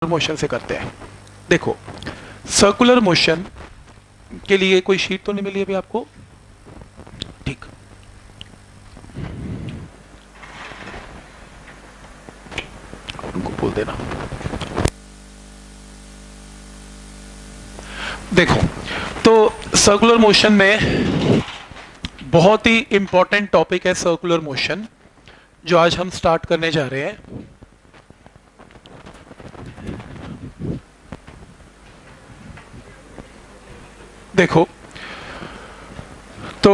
Motion से करते हैं। देखो, सर्कुलर मोशन के लिए कोई शीट तो नहीं मिली अभी आपको? ठीक, उनको बोल देना। देखो, तो सर्कुलर मोशन में बहुत ही इंपॉर्टेंट टॉपिक है सर्कुलर मोशन, जो आज हम स्टार्ट करने जा रहे हैं। देखो, तो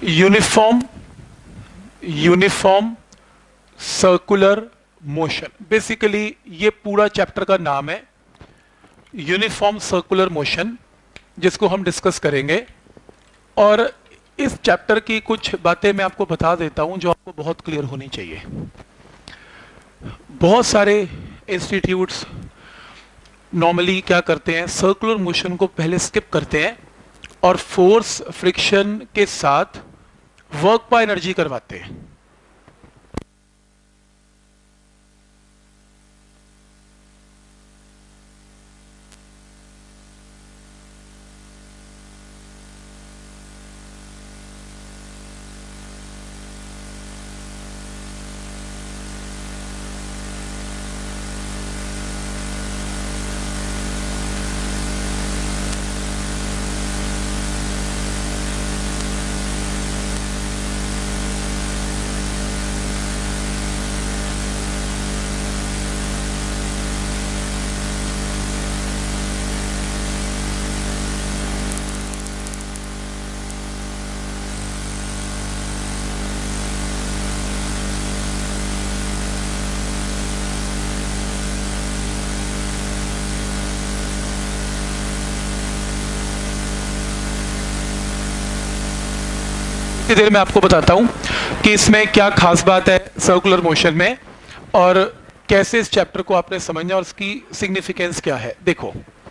यूनिफॉर्म सर्कुलर मोशन, बेसिकली ये पूरा चैप्टर का नाम है, यूनिफॉर्म सर्कुलर मोशन, जिसको हम डिस्कस करेंगे। और इस चैप्टर की कुछ बातें मैं आपको बता देता हूं जो आपको बहुत क्लियर होनी चाहिए। बहुत सारे इंस्टीट्यूट्स नॉर्मली क्या करते हैं, सर्कुलर मोशन को पहले स्किप करते हैं और फोर्स फ्रिक्शन के साथ वर्क बाय एनर्जी करवाते हैं। इतनी देर में आपको बताता हूं कि इसमें क्या खास बात है सर्कुलर मोशन में, और कैसे इस चैप्टर को आपने समझना और इसकी सिग्निफिकेंस क्या है। देखो,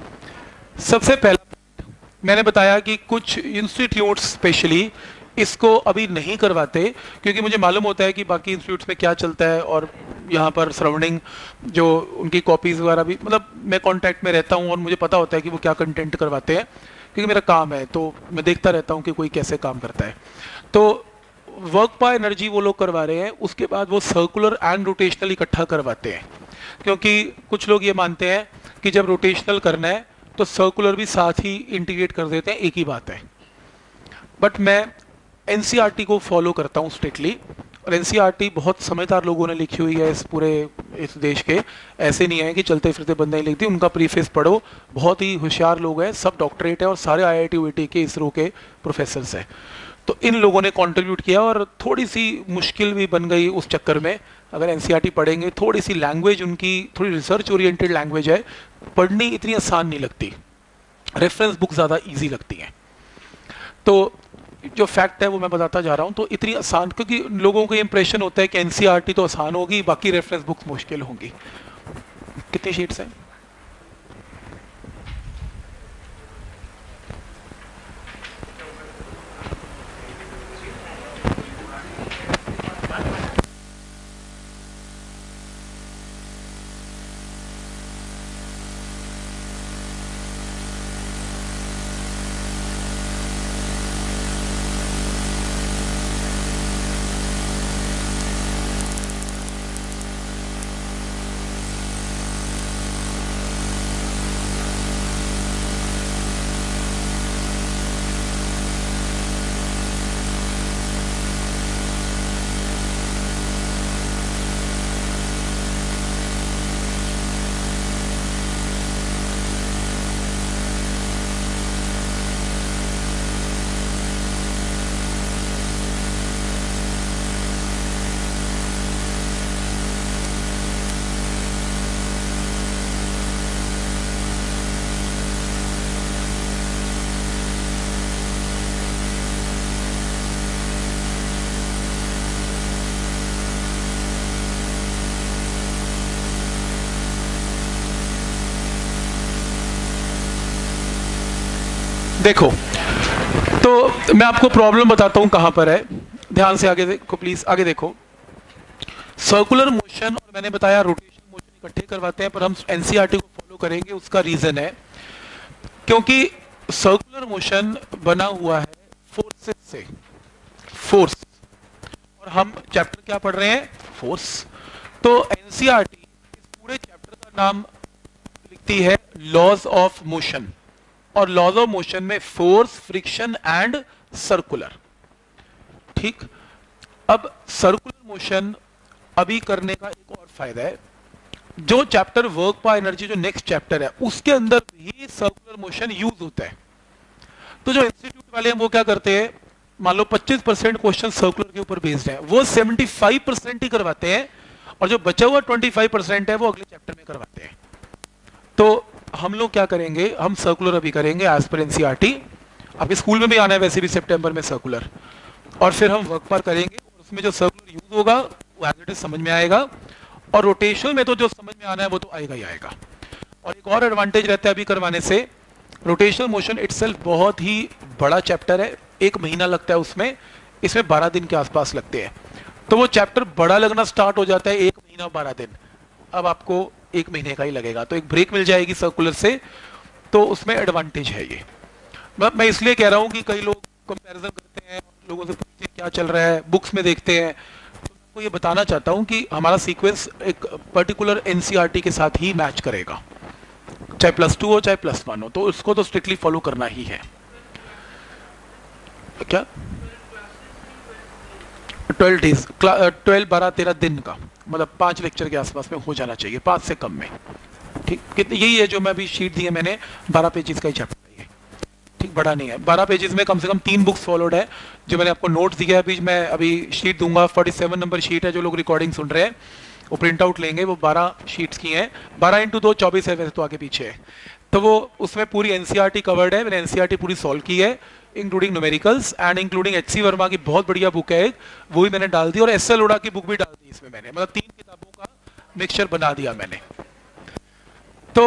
सबसे पहला मैंने बताया कि कुछ इंस्टीट्यूट्स स्पेशली इसको अभी नहीं करवाते, क्योंकि मुझे मालूम होता है कि बाकी इंस्टीट्यूट्स में क्या चलता है, और यहाँ पर सराउंडिंग जो उनकी कॉपीज़ वगैरह भी, मतलब मैं कांटेक्ट में रहता हूँ और मुझे पता होता है कि वो क्या कंटेंट करवाते हैं, क्योंकि मेरा काम है, तो मैं देखता रहता हूँ कि कोई कैसे काम करता है। तो वर्क बाय एनर्जी वो लोग करवा रहे हैं, उसके बाद वो सर्कुलर एंड रोटेशनल इकट्ठा करवाते हैं, क्योंकि कुछ लोग ये मानते हैं कि जब रोटेशनल करना है तो सर्कुलर भी साथ ही इंटीग्रेट कर देते हैं, एक ही बात है। बट मैं एनसीईआरटी को फॉलो करता हूँ स्ट्रिक्टली, और एनसीईआरटी बहुत समझदार लोगों ने लिखी हुई है इस देश के, ऐसे नहीं है कि चलते फिरते बंदे ही लिखती। उनका प्रीफेस पढ़ो, बहुत ही होशियार लोग हैं, सब डॉक्टरेट है और सारे आईआईटी वीटी के, इसरो के प्रोफेसर्स हैं। तो इन लोगों ने कंट्रीब्यूट किया, और थोड़ी सी मुश्किल भी बन गई उस चक्कर में। अगर एनसीईआरटी पढ़ेंगे, थोड़ी सी लैंग्वेज उनकी थोड़ी रिसर्च ओरिएंटेड लैंग्वेज है, पढ़नी इतनी आसान नहीं लगती, रेफरेंस बुक ज़्यादा इजी लगती हैं। तो जो फैक्ट है वो मैं बताता जा रहा हूँ। तो इतनी आसान, क्योंकि लोगों को इंप्रेशन होता है कि एनसीईआरटी तो आसान होगी, बाकी रेफरेंस बुक्स मुश्किल होंगी। कितनी शीट्स हैं? देखो, तो मैं आपको प्रॉब्लम बताता हूं कहां पर है, ध्यान से आगे देखो प्लीज। आगे देखो, सर्कुलर मोशन और मैंने बताया रोटेशन मोशन इकट्ठे करवाते हैं, पर हम एनसीईआरटी को फॉलो करेंगे, उसका रीजन है क्योंकि सर्कुलर मोशन बना हुआ है फोर्सेस से, फोर्स, और हम चैप्टर क्या पढ़ रहे हैं, फोर्स। तो एनसीईआरटी इस पूरे चैप्टर का नाम लिखती है लॉज ऑफ मोशन, और लॉज ऑफ मोशन में फोर्स, फ्रिक्शन एंड सर्कुलर। ठीक, अब सर्कुलर मोशन अभी करने का एक और फायदा है, जो चैप्टर वर्क बाय एनर्जी जो नेक्स्ट चैप्टर है उसके अंदर भी सर्कुलर मोशन यूज होता है। तो जो इंस्टीट्यूट वाले हैं वो क्या करते हैं, मान लो 25% क्वेश्चन सर्कुलर के ऊपर बेस्ड है, वो 75% ही करवाते हैं, और जो बचा हुआ 25% है वो अगले चैप्टर में करवाते हैं। तो हम लोग क्या करेंगे, हम सर्कुलर अभी करेंगे एज पर एनसीईआरटी, आपके स्कूल में भी आना है वैसे भी सितंबर में सर्कुलर, और फिर हम वर्क पर करेंगे, और उसमें जो सर्कुलर यूज होगा वो एज इट इज समझ में आएगा, और रोटेशनल में तो जो समझ में आना है वो तो आएगा ही आएगा। और एक और एडवांटेज रहता है अभी करवाने से, रोटेशनल मोशन इटसेल्फ बहुत ही बड़ा चैप्टर है, 1 महीना लगता है उसमें, इसमें 12 दिन के आसपास लगते हैं। तो वो चैप्टर बड़ा लगना स्टार्ट हो जाता है 1 महीना 12 दिन, अब आपको 1 महीने का ही लगेगा, तो एक ब्रेक मिल जाएगी सर्कुलर से, तो उसमें एडवांटेज है ये। मैं इसलिए कह रहा हूँ कि कई लोग कंपैरिजन करते हैं, लोगों से पूछते हैं क्या चल रहा है, बुक्स में देखते हैं, तो आपको ये बताना चाहता हूँ कि हमारा सीक्वेंस एक पर्टिकुलर एनसीईआरटी के साथ ही मैच करेगा, चाहे +2 हो चाहे +1 हो, तो उसको तो स्ट्रिक्टली फॉलो करना ही है। क्या 12 डेज, 12 12 13 दिन का, मतलब 5 लेक्चर के आसपास में हो जाना चाहिए, 5 से कम में। ठीक, कितनी यही है जो मैं अभी शीट दी है मैंने, 12 पेजेस का ही चैप्टर है ये, ठीक, बड़ा नहीं है। 12 पेजेस में कम से कम 3 बुक्स फॉलोड है, जो मैंने आपको नोट्स दिया है, अभी मैं अभी शीट दूंगा, 47 नंबर शीट है, जो लोग रिकॉर्डिंग सुन रहे हैं वो प्रिंट आउट लेंगे, वो 12 शीट्स की हैं, 12 × 2 24 है, वैसे तो आगे पीछे है, तो वो उसमें पूरी एनसीईआरटी कवर्ड है, मैंने एनसीईआरटी पूरी सॉल्व की है, including numericals and including HC Verma की बहुत बढ़िया बुक है एक, वो भी मैंने डाल दी, और एस एल लोढ़ा की बुक भी डाल दी इसमें मैंने, मतलब 3 किताबों का मिक्सचर बना दिया मैंने। तो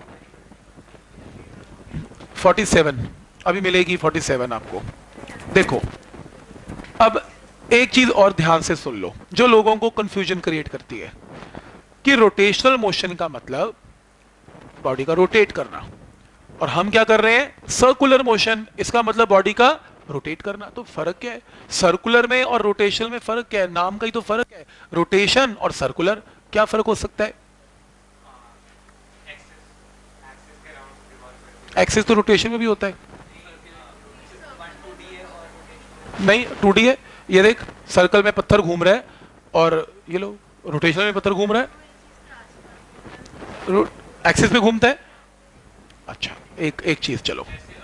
47 अभी मिलेगी, 47 आपको। देखो अब एक चीज और ध्यान से सुन लो, जो लोगों को कंफ्यूजन क्रिएट करती है कि रोटेशनल मोशन का मतलब बॉडी का रोटेट करना, और हम क्या कर रहे हैं, सर्कुलर मोशन, इसका मतलब बॉडी का रोटेट करना। तो फर्क क्या है सर्कुलर में और रोटेशन में, फर्क क्या है, नाम का ही तो फर्क है, रोटेशन और सर्कुलर, क्या फर्क हो सकता है? एक्सिस तो रोटेशन में भी होता है, नहीं 2D है, ये देख सर्कल में पत्थर घूम रहा है, और ये लो रोटेशन में पत्थर घूम रहा है, एक्सिस पे घूमता है। अच्छा एक चीज, चलो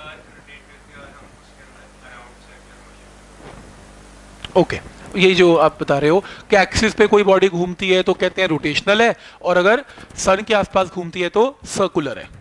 ओके, ये जो आप बता रहे हो कि एक्सिस पे कोई बॉडी घूमती है तो कहते हैं रोटेशनल है, और अगर सन के आसपास घूमती है तो सर्कुलर है।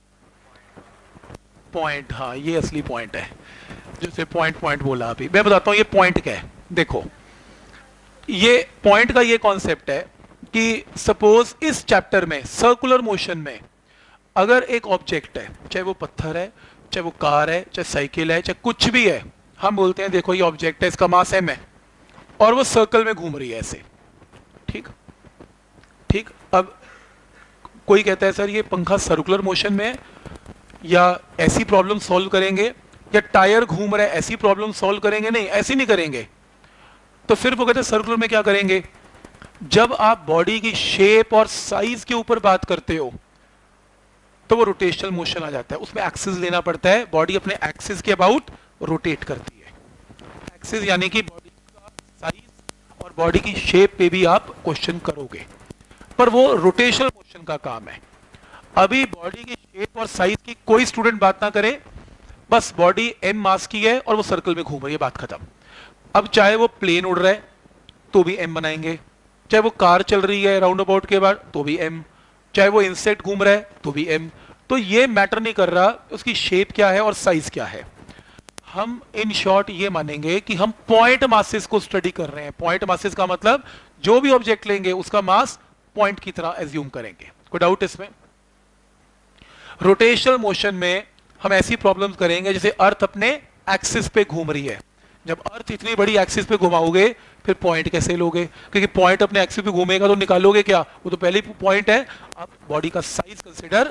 पॉइंट, हाँ ये असली पॉइंट है, जैसे पॉइंट बोला अभी, मैं बताता हूँ ये पॉइंट क्या है। देखो ये पॉइंट का ये कॉन्सेप्ट है कि सपोज इस चैप्टर में सर्कुलर मोशन में अगर एक ऑब्जेक्ट है, चाहे वो पत्थर है, चाहे वो कार है, चाहे साइकिल है, चाहे कुछ भी है, हम बोलते हैं देखो ये ऑब्जेक्ट है, इसका मास m है, और वो सर्कल में घूम रही है ऐसे, ठीक ठीक। अब कोई कहता है सर ये पंखा सर्कुलर मोशन में है, या ऐसी प्रॉब्लम सॉल्व करेंगे, या टायर घूम रहा है ऐसी प्रॉब्लम सॉल्व करेंगे, नहीं ऐसी नहीं करेंगे। तो फिर वो कहते हैं सर्कुलर में क्या करेंगे, जब आप बॉडी की शेप और साइज के ऊपर बात करते हो तो वो रोटेशनल मोशन आ जाता है, उसमें एक्सिस लेना पड़ता है, बॉडी अपने एक्सिस के अबाउट रोटेट करती है। एक्सिस यानी कि बॉडी का साइज और बॉडी की शेप पे भी आप क्वेश्चन करोगे, पर वो रोटेशनल मोशन का काम है। अभी बॉडी की शेप और साइज की कोई स्टूडेंट बात ना करे, बस बॉडी m मास की है और वो सर्कल में घूम रही है, बात खत्म। अब चाहे वो प्लेन उड़ रहा है तो भी m बनाएंगे, चाहे वो कार चल रही है राउंड अबाउट के बाद तो भी m, चाहे वो इंसेक्ट घूम रहा है तो भी m। तो ये मैटर नहीं कर रहा उसकी शेप क्या है और साइज क्या है, हम इन शॉर्ट ये मानेंगे कि हम पॉइंट मासेस को स्टडी कर रहे हैं। पॉइंट मासेस का मतलब जो भी ऑब्जेक्ट लेंगे उसका मास पॉइंट की तरह एज्यूम करेंगे। कोई डाउट इसमें? रोटेशनल मोशन में हम ऐसी प्रॉब्लम्स करेंगे जैसे अर्थ अपने एक्सिस पे घूम रही है, जब अर्थ इतनी बड़ी एक्सिस पे घुमाओगे फिर पॉइंट कैसे लोगे, क्योंकि पॉइंट अपने एक्सिस पे घूमेगा तो निकालोगे क्या, वो तो पहले ही पॉइंट है। अब बॉडी का साइज कंसीडर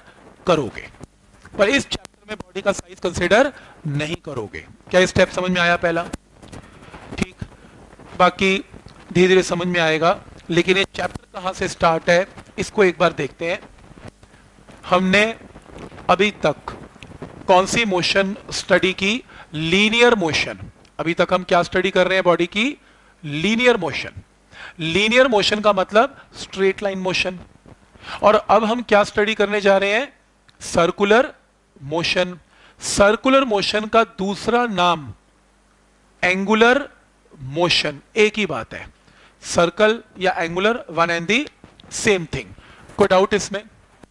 करोगे, पर इस चैप्टर में बॉडी का साइज कंसिडर नहीं करोगे। क्या स्टेप समझ में आया पहला? ठीक, बाकी धीरे धीरे समझ में आएगा। लेकिन ये चैप्टर कहां से स्टार्ट है इसको एक बार देखते हैं। हमने अभी तक कौन सी मोशन स्टडी की? Linear motion. अभी तक हम क्या स्टडी कर रहे हैं? बॉडी की लीनियर मोशन। लीनियर मोशन का मतलब स्ट्रेट लाइन मोशन। और अब हम क्या स्टडी करने जा रहे हैं? Circular motion. सर्कुलर मोशन का दूसरा नाम एंगुलर मोशन। एक ही बात है, सर्कल या angular, one and the same thing. कोई डाउट इसमें?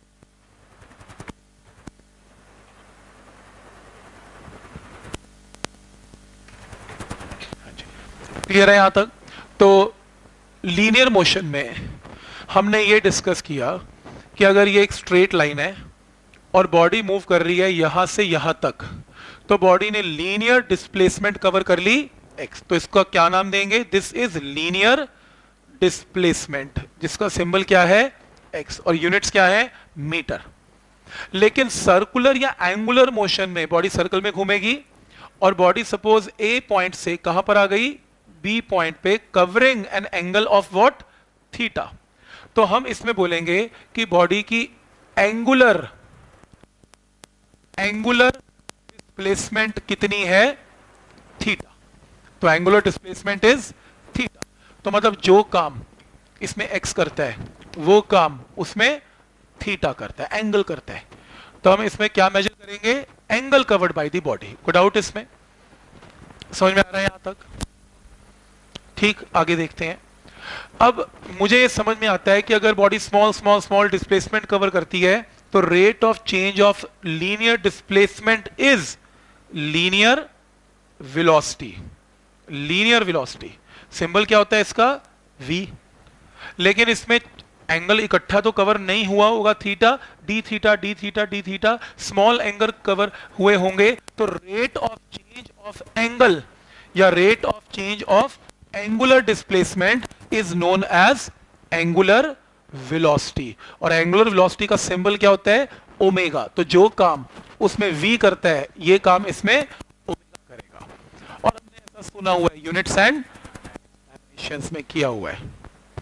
क्लियर है यहां तक? तो लीनियर मोशन में हमने ये डिस्कस किया कि अगर ये एक स्ट्रेट लाइन है और बॉडी मूव कर रही है यहां से यहां तक, तो बॉडी ने लीनियर डिस्प्लेसमेंट कवर कर ली x। तो इसका क्या नाम देंगे? दिस इज लीनियर डिस्प्लेसमेंट, जिसका सिंबल क्या है? x, और यूनिट्स क्या है? मीटर। लेकिन सर्कुलर या एंगुलर मोशन में बॉडी सर्कल में घूमेगी और बॉडी सपोज ए पॉइंट से कहां पर आ गई? बी पॉइंट पे, covering an angle of what? Theta. तो हम इसमें बोलेंगे कि बॉडी की एंगुलर डिस्प्लेसमेंट कितनी है? थीटा। तो एंगुलर डिस्प्लेसमेंट इज थीटा। तो मतलब जो काम इसमें एक्स करता है वो काम उसमें थीटा करता है, एंगल करता है। तो हम इसमें क्या मेजर करेंगे? Angle covered by the body. कोई डाउट इसमें? समझ में आ रहा है यहां तक? ठीक, आगे देखते हैं। अब मुझे समझ में आता है कि अगर body small small small displacement cover करती है तो rate of change of linear displacement is linear velocity. Linear velocity symbol क्या होता है इसका? v। लेकिन इसमें एंगल इकट्ठा तो कवर नहीं हुआ होगा, theta, d theta d theta d theta, small angle cover हुए होंगे। तो rate of change of angle या rate of change of angular displacement is known as angular velocity. और एंगुलर वेलोसिटी का सिंबल क्या होता है? ओमेगा। तो जो काम उसमें v करता है ये काम इसमें ओमेगा करेगा। और हमने ऐसा सुना हुआ है यूनिट्स एंड डायमेंशंस में किया हुआ है।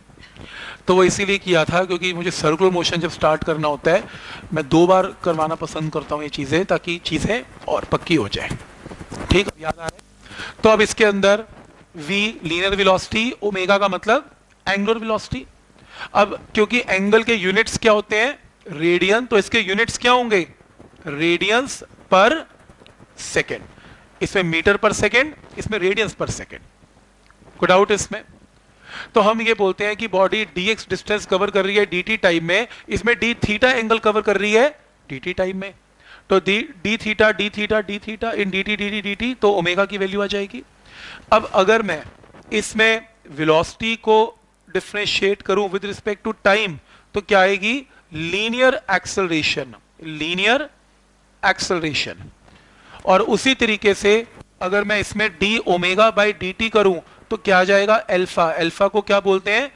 तो वो इसीलिए किया था क्योंकि मुझे सर्कुलर मोशन जब स्टार्ट करना होता है मैं 2 बार करवाना पसंद करता हूँ ये चीजें, ताकि चीजें और पक्की हो जाए। ठीक, याद आ रहा है? तो अब इसके अंदर v लीनियर वेलोसिटी, ओमेगा का मतलब एंगुलर वेलोसिटी। अब क्योंकि एंगल के यूनिट्स क्या होते हैं? रेडियन, तो इसके यूनिट्स क्या होंगे? रेडियंस पर सेकेंड। इसमें मीटर पर सेकेंड, इसमें रेडियंस पर सेकेंड। कोई डाउट इसमें? तो हम ये बोलते हैं कि बॉडी dx डिस्टेंस कवर कर रही है dt टाइम में, इसमें d थीटा एंगल कवर कर रही है dt टाइम में। तो d theta d theta d theta in dt dt dt, तो ओमेगा की वैल्यू आ जाएगी। अब अगर मैं इसमें वेलोसिटी को डिफरेंशिएट करूं विद रिस्पेक्ट टू टाइम तो क्या आएगी? Linear acceleration. Linear acceleration. और उसी तरीके से अगर मैं इसमें d omega by d t करूं तो क्या आ जाएगा? अल्फा। अल्फा को क्या बोलते हैं?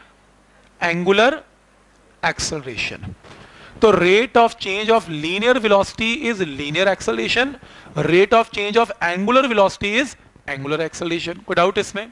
Angular acceleration. तो rate of change of linear velocity is linear acceleration, rate of change of angular velocity is angular acceleration. कोई डाउट इसमें?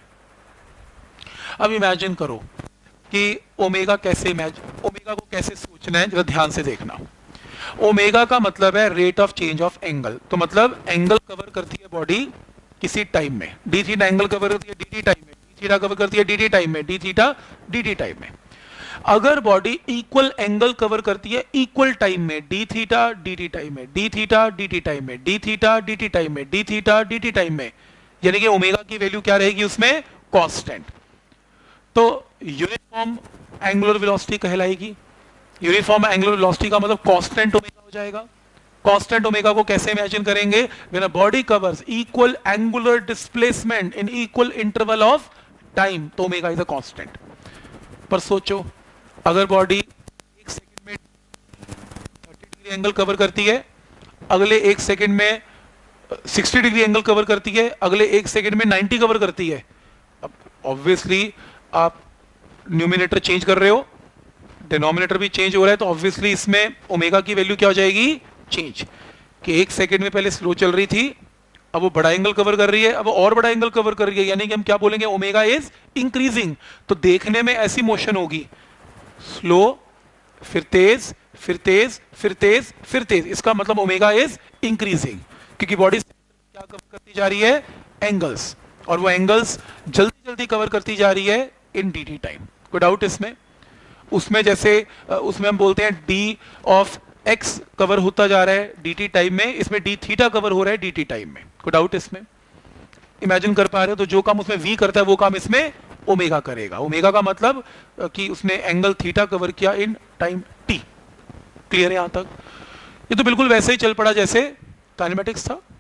अब इमेजिन करो कि ओमेगा कैसे ओमेगा को कैसे सोचना है, जरा ध्यान से देखना। ओमेगा का मतलब है rate of change of angle. तो मतलब एंगल कवर करती है बॉडी किसी टाइम में, डी थीटा एंगल कवर करती है डी टाइम में, डी थीटा कवर करती है डी टाइम में, डी थीटा डी टाइम में। अगर बॉडी इक्वल एंगल कवर करती है इक्वल टाइम में, डी थीटा डी टाइम में, डी थीटा डी टाइम में, डी थीटा डी टाइम में, डी थीटा डी टाइम में, यानी कि ओमेगा की वैल्यू क्या रहेगी उसमें? कांस्टेंट। तो यूनिफॉर्म एंगुलर वेलोसिटी कहलाएगी। यूनिफॉर्म एंगुलर वेलोसिटी का मतलब कांस्टेंट ओमेगा हो जाएगा। कांस्टेंट ओमेगा को कैसे इमेजिन करेंगे? When a body covers equal angular displacement in equal interval of time, तो ओमेगा इज अ कांस्टेंट। पर सोचो अगर बॉडी एक सेकंड में 30 डिग्री एंगल कवर करती है, अगले एक सेकंड में 60 डिग्री एंगल कवर करती है, अगले एक सेकंड में 90 कवर करती है, अब ऑब्वियसली आप न्यूमिनेटर चेंज कर रहे हो, डिनोमिनेटर भी चेंज हो रहा है, तो ऑब्वियसली इसमें ओमेगा की वैल्यू क्या हो जाएगी? चेंज, कि 1 सेकेंड में पहले स्लो चल रही थी, अब वो बड़ा एंगल कवर कर रही है, अब वो और बड़ा एंगल कवर कर रही है, यानी कि हम क्या बोलेंगे, ओमेगा इज इंक्रीजिंग। तो देखने में ऐसी मोशन होगी, स्लो फिर तेज फिर तेज फिर तेज फिर तेज, इसका मतलब ओमेगा इज इंक्रीजिंग, क्योंकि बॉडी क्या कवर करती जा रही है, एंगल्स, और वो एंगल्स जल्दी जल्दी कवर करती जा रही है इन dt टाइम। कोई डाउट इसमें? उसमें जैसे उसमें हम बोलते हैं d ऑफ x कवर होता जा रहा है dt टाइम में, इसमें d थीटा कवर हो रहा है dt टाइम में। कोई डाउट इसमें? इमेजिन कर पा रहे हो? तो जो काम उसमें v करता है वो काम इसमें ओमेगा करेगा। ओमेगा का मतलब कि उसने एंगल थीटा कवर किया इन टाइम t। क्लियर है यहां तक? ये तो बिल्कुल वैसे ही चल पड़ा जैसे काइनेमेटिक्स था।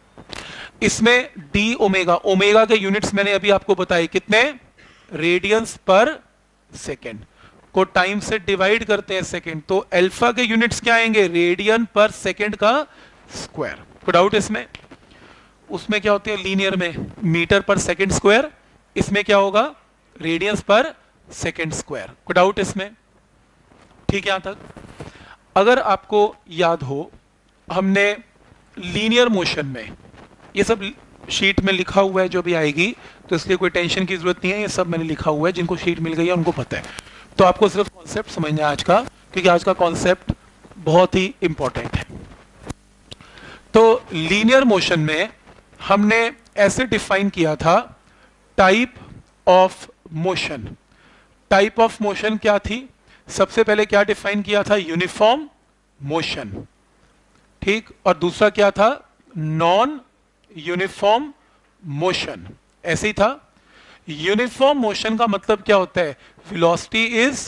इसमें डी ओमेगा, ओमेगा के यूनिट्स मैंने अभी आपको बताए कितने, रेडियंस पर सेकेंड को टाइम से डिवाइड करते हैं सेकेंड, तो अल्फा के यूनिट्स क्या आएंगे, रेडियन पर सेकेंड का स्क्वायर। कोई डाउट इसमें? उसमें क्या होती है लीनियर में, मीटर पर सेकेंड स्क्वायर, इसमें क्या होगा, रेडियंस पर सेकेंड स्क्वायर। कोई डाउट इसमें? ठीक है यहां तक? अगर आपको याद हो, हमने लीनियर मोशन में, ये सब शीट में लिखा हुआ है जो भी आएगी, तो इसलिए कोई टेंशन की जरूरत नहीं है, ये सब मैंने लिखा हुआ है, जिनको शीट मिल गई है उनको पता है। तो आपको सिर्फ कॉन्सेप्ट समझना है आज का, क्योंकि आज का कॉन्सेप्ट बहुत ही इंपॉर्टेंट है। तो लीनियर मोशन में हमने ऐसे डिफाइन किया था, type of motion. Type of motion क्या थी? सबसे पहले क्या डिफाइन किया था, यूनिफॉर्म मोशन, ठीक, और दूसरा क्या था, नॉन यूनिफॉर्म मोशन। ऐसे ही था। यूनिफॉर्म मोशन का मतलब क्या होता है, वेलोसिटी इज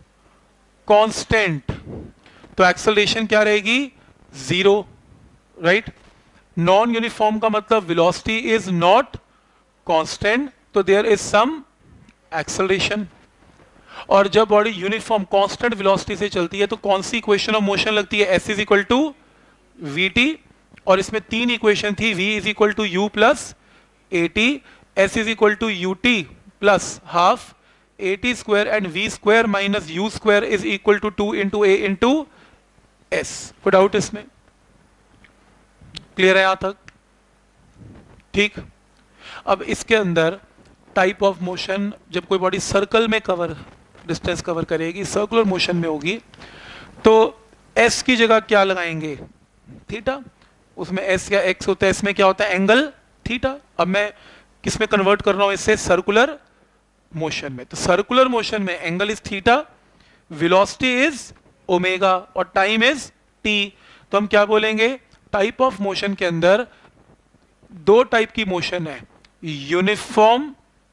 कांस्टेंट, तो एक्सेलरेशन क्या रहेगी, 0, राइट। नॉन यूनिफॉर्म का मतलब वेलोसिटी इज नॉट कांस्टेंट, तो देयर इज सम एक्सेलरेशन। और जब बॉडी यूनिफॉर्म कांस्टेंट वेलोसिटी से चलती है तो कौन सी इक्वेशन ऑफ मोशन लगती है, s is equal to v t, और इसमें 3 इक्वेशन थी, v is equal to u plus a t, s is equal to u t plus half a t square, and v square minus u square is equal to 2 into a into s. कोई doubt इसमें? Clear है यहां तक? ठीक। अब इसके अंदर type of motion, जब कोई बॉडी सर्कल में कवर डिस्टेंस कवर करेगी, सर्कुलर मोशन में होगी, तो एस की जगह क्या लगाएंगे, थीटा। उसमें एस या एक्स होता है, इसमें क्या होता है, एंगल थीटा। अब मैं किस में कन्वर्ट कर रहा हूं इससे, सर्कुलर मोशन में। तो सर्कुलर मोशन में angle is theta, velocity is omega, और टाइम इज टी। तो हम क्या बोलेंगे, टाइप ऑफ मोशन के अंदर 2 टाइप की मोशन है, यूनिफॉर्म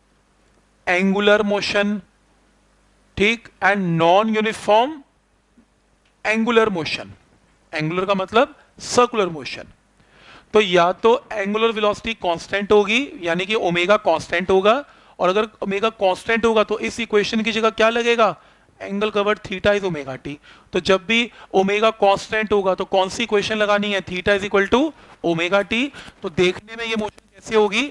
एंगुलर मोशन, ठीक, and non uniform angular motion. Angular का मतलब सर्कुलर मोशन। तो या तो एंगुलर वेलोसिटी कांस्टेंट होगी, यानी कि ओमेगा कांस्टेंट होगा, और अगर ओमेगा कांस्टेंट होगा तो इस इक्वेशन की जगह क्या लगेगा, angle covered theta is omega t. तो जब भी ओमेगा कांस्टेंट होगा तो कौन सी इक्वेशन लगानी है, theta is equal to omega t. तो देखने में ये मोशन कैसे होगी,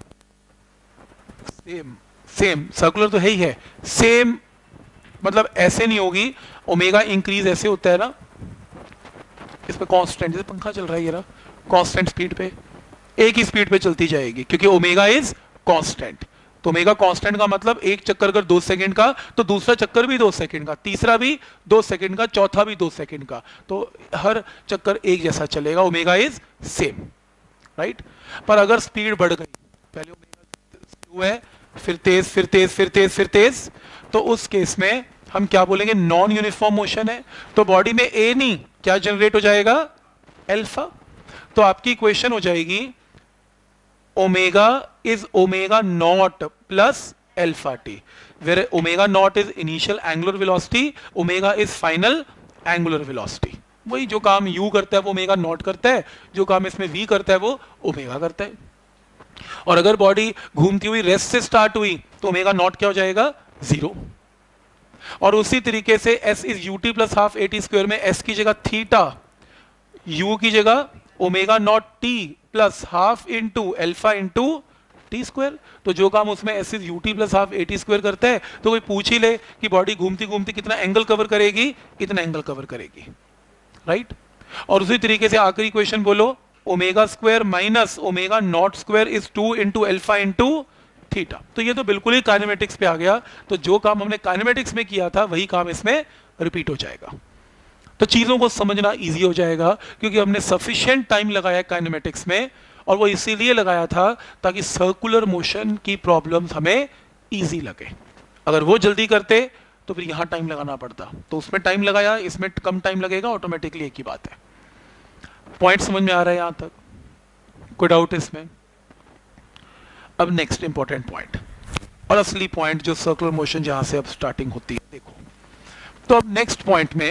सेम सेम, सर्कुलर तो है ही है, सेम, मतलब ऐसे नहीं होगी, ओमेगा इंक्रीज ऐसे होता है ना, इसमें कांस्टेंट, जैसे पंखा चल रहा है ये ना, कांस्टेंट स्पीड पे, एक ही स्पीड पे चलती जाएगी, क्योंकि ओमेगा इज कांस्टेंट। तो ओमेगा कांस्टेंट का मतलब एक चक्कर अगर 2 सेकंड का, तो दूसरा चक्कर भी 2 सेकंड का, तीसरा भी 2 सेकंड का, चौथा भी 2 सेकंड का, तो हर चक्कर एक जैसा चलेगा, ओमेगा इज सेम, राइट। पर अगर स्पीड बढ़ गई, पहले ओमेगा स्लो है, फिर तेज फिर तेज फिर तेज फिर तेज, तो उस केस में हम क्या बोलेंगे, नॉन यूनिफॉर्म मोशन है। तो बॉडी में ए नहीं, क्या जनरेट हो जाएगा, अल्फा। तो आपकी इक्वेशन हो जाएगी, omega is omega nought plus alpha t, where omega nought is initial angular velocity, omega is final angular velocity. वही जो काम यू करता है वो ओमेगा नॉट करता है, जो काम इसमें वी करता है वो ओमेगा करता है। और अगर बॉडी घूमती हुई रेस्ट से स्टार्ट हुई तो ओमेगा नॉट क्या हो जाएगा, 0। और उसी तरीके से s is u t plus half a t square में s की जगह थीटा, u की जगह omega nought t plus half into alpha into t square. तो जो काम उसमें s is u t plus half a t square करता है, तो कोई पूछ ही ले कि बॉडी घूमती घूमती कितना एंगल कवर करेगी, इतना एंगल कवर करेगी, राइट। और उसी तरीके से आखिरी क्वेश्चन बोलो, omega square minus omega nought square is 2 into alpha into theta. तो ये तो बिल्कुल ही काइनेमेटिक्स पे आ गया। तो जो काम हमने काइनेमेटिक्स में किया था वही काम इसमें रिपीट हो जाएगा। तो चीजों को समझना इजी हो जाएगा, क्योंकि हमने सफिशिएंट टाइम लगाया काइनेमेटिक्स में, और वो इसीलिए लगाया था ताकि सर्कुलर मोशन की प्रॉब्लम्स हमें इजी लगे। अगर वो जल्दी करते तो फिर यहां टाइम लगाना पड़ता, तो उसमें टाइम लगाया, इसमें कम टाइम लगेगा, ऑटोमेटिकली एक ही बात है। पॉइंट समझ में आ रहा है यहां तक? कोई डाउट इसमें? अब नेक्स्ट इंपॉर्टेंट पॉइंट और असली पॉइंट, जो सर्कुलर मोशन जहां से अब स्टार्टिंग होती है, देखो। तो अब नेक्स्ट पॉइंट में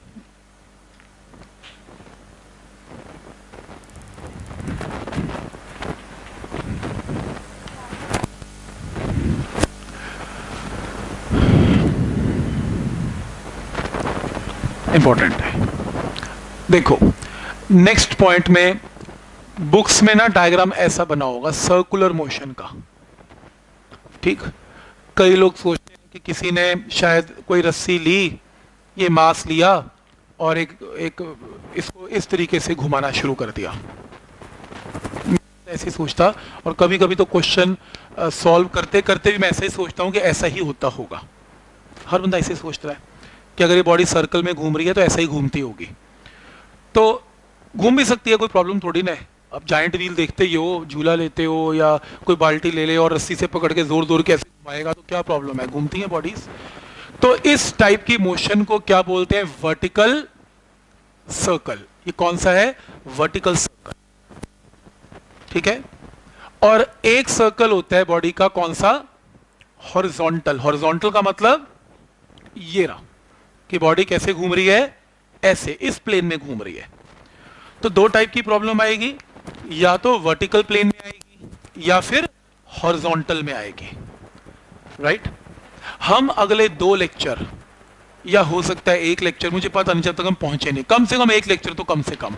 इंपॉर्टेंट है, देखो नेक्स्ट पॉइंट में बुक्स में ना डायग्राम ऐसा बना होगा सर्कुलर मोशन का, ठीक। कई लोग सोचते हैं कि किसी ने शायद कोई रस्सी ली, ये मास लिया और एक इसको इस तरीके से घुमाना शुरू कर दिया, ऐसे ही सोचता। और कभी कभी तो क्वेश्चन सॉल्व करते करते भी मैं ऐसे ही सोचता हूँ कि ऐसा ही होता होगा। हर बंदा ऐसे सोचता है कि अगर ये बॉडी सर्कल में घूम रही है तो ऐसा ही घूमती होगी। तो घूम भी सकती है, कोई प्रॉब्लम थोड़ी ना है। अब जायंट व्हील देखते ही हो, झूला लेते हो, या कोई बाल्टी ले ले और रस्सी से पकड़ के जोर जोर के ऐसे घुमाएगा तो क्या प्रॉब्लम है, घूमती है बॉडीज। तो इस टाइप की मोशन को क्या बोलते हैं? Vertical circle. ये कौन सा है? वर्टिकल सर्कल, ठीक है। और एक सर्कल होता है बॉडी का, कौन सा? हॉरिजॉन्टल। हॉरिजॉन्टल का मतलब ये रहा कि बॉडी कैसे घूम रही है, ऐसे इस प्लेन में घूम रही है। तो दो टाइप की प्रॉब्लम आएगी, या तो वर्टिकल प्लेन में आएगी या फिर हॉरिजॉन्टल में आएगी, राइट। हम अगले 2 लेक्चर, या हो सकता है 1 लेक्चर, मुझे पता नहीं, जब तक हम पहुंचे नहीं, कम से कम 1 लेक्चर तो कम से कम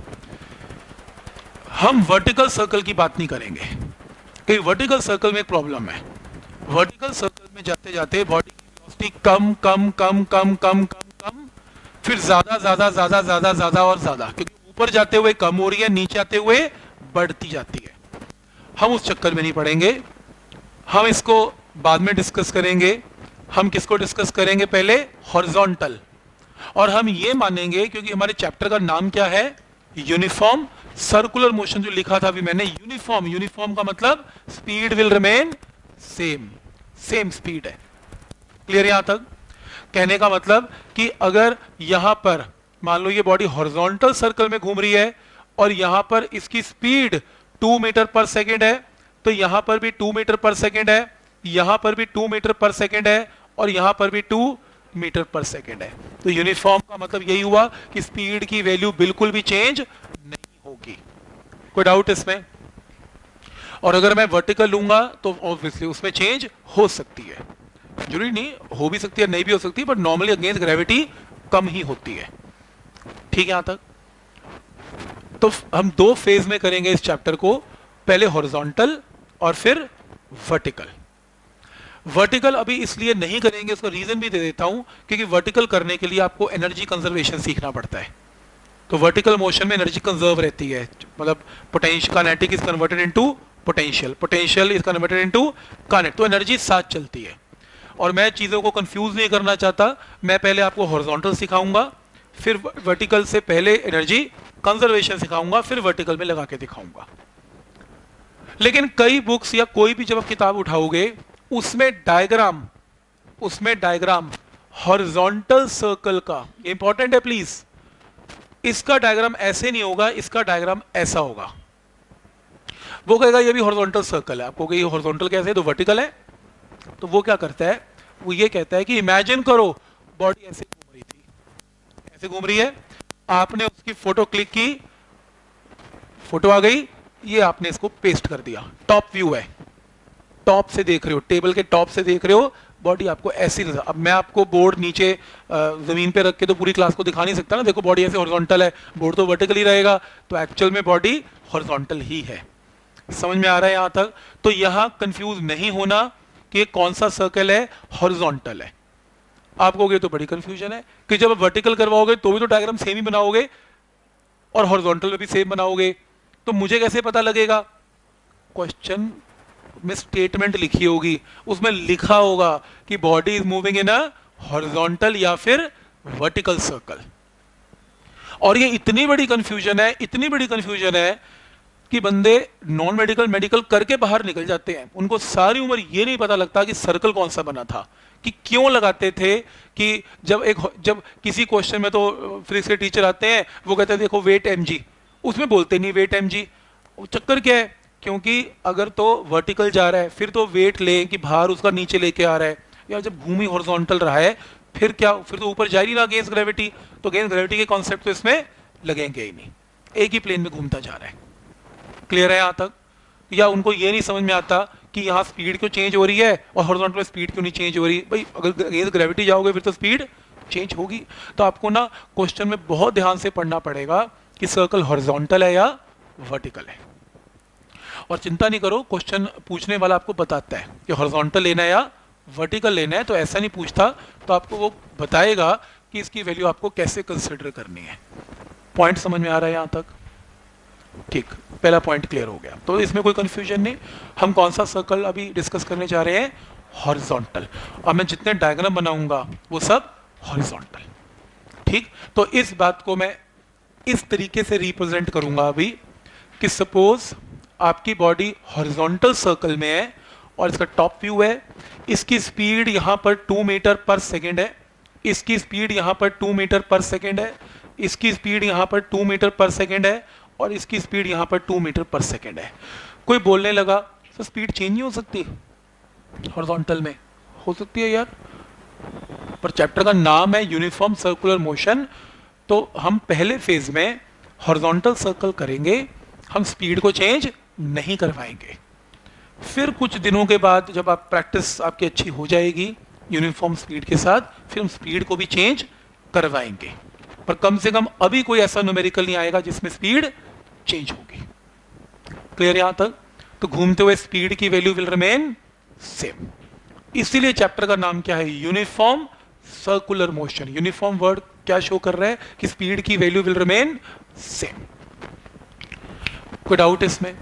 हम वर्टिकल सर्कल की बात नहीं करेंगे, क्योंकि वर्टिकल सर्कल में एक प्रॉब्लम है। वर्टिकल सर्कल में जाते जाते बॉडी की वेलोसिटी कम कम कम कम कम कम कम, फिर ज्यादा ज्यादा ज्यादा ज्यादा ज्यादा और ज्यादा, क्योंकि ऊपर जाते हुए कम हो रही है, नीचे आते हुए बढ़ती जाती है। हम उस चक्कर में नहीं पड़ेंगे, हम इसको बाद में डिस्कस करेंगे। हम किसको डिस्कस करेंगे? पहले हॉरिजॉन्टल। और हम ये मानेंगे, क्योंकि हमारे चैप्टर का नाम क्या है? Uniform circular motion. जो लिखा था अभी मैंने, यूनिफॉर्म। यूनिफॉर्म का मतलब speed will remain same, same speed है। क्लियर यहां तक? कहने का मतलब कि अगर यहां पर मान लो ये बॉडी हॉरिजॉन्टल सर्कल में घूम रही है और यहां पर इसकी स्पीड 2 मीटर पर सेकेंड है, तो यहां पर भी 2 मीटर पर सेकेंड है, यहां पर भी 2 मीटर पर सेकेंड है, और यहां पर भी 2 मीटर पर सेकेंड है। तो यूनिफॉर्म का मतलब यही हुआ कि स्पीड की वैल्यू बिल्कुल भी चेंज नहीं होगी। कोई डाउट इसमें? और अगर मैं वर्टिकल लूंगा तो ऑब्वियसली उसमें चेंज हो सकती है, जरूरी नहीं, हो भी सकती है, नहीं भी हो सकती, बट नॉर्मली अगेंस्ट ग्रेविटी कम ही होती है। ठीक है यहां तक? तो हम 2 फेज में करेंगे इस चैप्टर को, पहले हॉरिजॉन्टल और फिर वर्टिकल। वर्टिकल अभी इसलिए नहीं करेंगे, उसका रीजन भी दे देता हूं, क्योंकि वर्टिकल करने के लिए आपको एनर्जी कंजर्वेशन सीखना पड़ता है। तो वर्टिकल मोशन में एनर्जी कंजर्व रहती है, मतलब potential, kinetic is converted into potential, potential is converted into kinetic, तो एनर्जी साथ चलती है। और मैं चीजों को कंफ्यूज नहीं करना चाहता, मैं पहले आपको हॉरिजॉन्टल सिखाऊंगा, फिर वर्टिकल से पहले एनर्जी कंजर्वेशन सिखाऊंगा, फिर वर्टिकल में लगा के दिखाऊंगा। लेकिन कई बुक्स या कोई भी जब आप किताब उठाओगे उसमें डायग्राम हॉरिजॉन्टल सर्कल का, इंपॉर्टेंट है प्लीज, इसका डायग्राम ऐसे नहीं होगा, इसका डायग्राम ऐसा होगा। वो कहेगा ये भी हॉरिजॉन्टल सर्कल है, आपको कहेगा ये हॉरिजॉन्टल कैसे है, तो वर्टिकल है। तो वो क्या करता है, वो ये कहता है कि इमेजिन करो बॉडी ऐसे घूम रही थी, ऐसे घूम रही है, आपने उसकी फोटो क्लिक की, फोटो आ गई, ये आपने इसको पेस्ट कर दिया, टॉप व्यू है, टॉप से देख रहे हो, टेबल के टॉप से देख रहे हो, बॉडी आपको ऐसी नजर। अब मैं आपको बोर्ड नीचे जमीन पे रख के तो पूरी क्लास को दिखा नहीं सकता ना, देखो बॉडी ऐसे हॉरिजॉन्टल है, बोर्ड तो वर्टिकल ही रहेगा, तो एक्चुअल में बॉडी हॉरिजॉन्टल ही है। समझ में आ रहा है यहां तक? तो यहां कंफ्यूज नहीं होना कि कौन सा सर्कल है, हॉरिजॉन्टल है। आपको तो बड़ी कंफ्यूजन है कि जब वर्टिकल करवाओगे तो भी तो डायग्राम सेम ही बनाओगे, और हॉरिजॉन्टल में भी सेम बनाओगे, तो मुझे कैसे पता लगेगा? क्वेश्चन में स्टेटमेंट लिखी होगी, उसमें लिखा होगा कि body is moving in a horizontal या फिर वर्टिकल सर्कल। और ये इतनी बड़ी कंफ्यूजन है, इतनी बड़ी कंफ्यूजन है कि बंदे नॉन मेडिकल मेडिकल करके बाहर निकल जाते हैं, उनको सारी उम्र ये नहीं पता लगता कि सर्कल कौन सा बना था, कि क्यों लगाते थे। कि जब किसी क्वेश्चन में तो फिजिक्स के टीचर आते हैं, वो कहते हैं देखो वेट mg, उसमें बोलते नहीं वेट mg। चक्कर क्या है? क्योंकि अगर तो वर्टिकल जा रहा है फिर तो वेट ले कि भार उसका नीचे लेके आ रहा है, या जब भूमि हॉरिजॉन्टल रहा है फिर क्या, फिर तो ऊपर जा ही ना अगेंस्ट ग्रेविटी, तो अगेंस्ट ग्रेविटी के कॉन्सेप्ट तो इसमें लगेंगे ही नहीं, एक ही प्लेन में घूमता जा रहा है। क्लियर है यहां तक? या उनको ये नहीं समझ में आता कि यहाँ स्पीड क्यों चेंज हो रही है और हॉरिजॉन्टल में स्पीड क्यों नहीं चेंज हो रही? भाई अगर अगेंस्ट ग्रेविटी जाओगे फिर तो स्पीड चेंज होगी। तो आपको ना क्वेश्चन में बहुत ध्यान से पढ़ना पड़ेगा कि सर्कल हॉरिजॉन्टल है या वर्टिकल है। और चिंता नहीं करो, क्वेश्चन पूछने वाला आपको बताता है कि हॉरिजॉन्टल लेना है या वर्टिकल लेना है, तो ऐसा नहीं पूछता, तो आपको वो बताएगा कि इसकी वैल्यू आपको कैसे कंसिडर करनी है। पॉइंट समझ में आ रहा है यहां तक? ठीक, पहला पॉइंट क्लियर हो गया, तो इसमें कोई कंफ्यूजन नहीं। हम कौन सा सर्कल अभी डिस्कस करने जा रहे हैं? हॉरिजॉन्टल। अब मैं जितने डायग्राम बनाऊंगा वो सब हॉरिजॉन्टल। ठीक, तो इस बात को मैं इस तरीके से रिप्रेजेंट करूंगा अभी कि सपोज आपकी बॉडी हॉरिजॉन्टल सर्कल में है और इसका टॉप व्यू है, इसकी स्पीड यहां पर 2 मीटर पर सेकेंड है, इसकी स्पीड यहां पर 2 मीटर पर सेकेंड है, इसकी स्पीड यहां पर 2 मीटर पर सेकेंड है, और इसकी स्पीड यहां पर 2 मीटर पर सेकेंड है। कोई बोलने लगा सर स्पीड चेंज नहीं हो सकती हॉरिजॉन्टल में? हो सकती है यार, पर चैप्टर का नाम है यूनिफॉर्म सर्कुलर मोशन, तो हम पहले फेज में हॉरिजॉन्टल सर्कल करेंगे, हम स्पीड को चेंज नहीं करवाएंगे। फिर कुछ दिनों के बाद जब आप प्रैक्टिस आपकी अच्छी हो जाएगी यूनिफॉर्म स्पीड के साथ, फिर हम स्पीड को भी चेंज करवाएंगे, पर कम से कम अभी कोई ऐसा न्यूमेरिकल नहीं आएगा जिसमें स्पीड चेंज होगी। क्लियर यहां तक? तो घूमते हुए स्पीड की वैल्यू विल रिमेन सेम, इसीलिए चैप्टर का नाम क्या है? Uniform circular motion. Uniform word क्या शो कर रहा है? कि स्पीड की वैल्यू विल रिमेन सेम। कोई डाउट इसमें?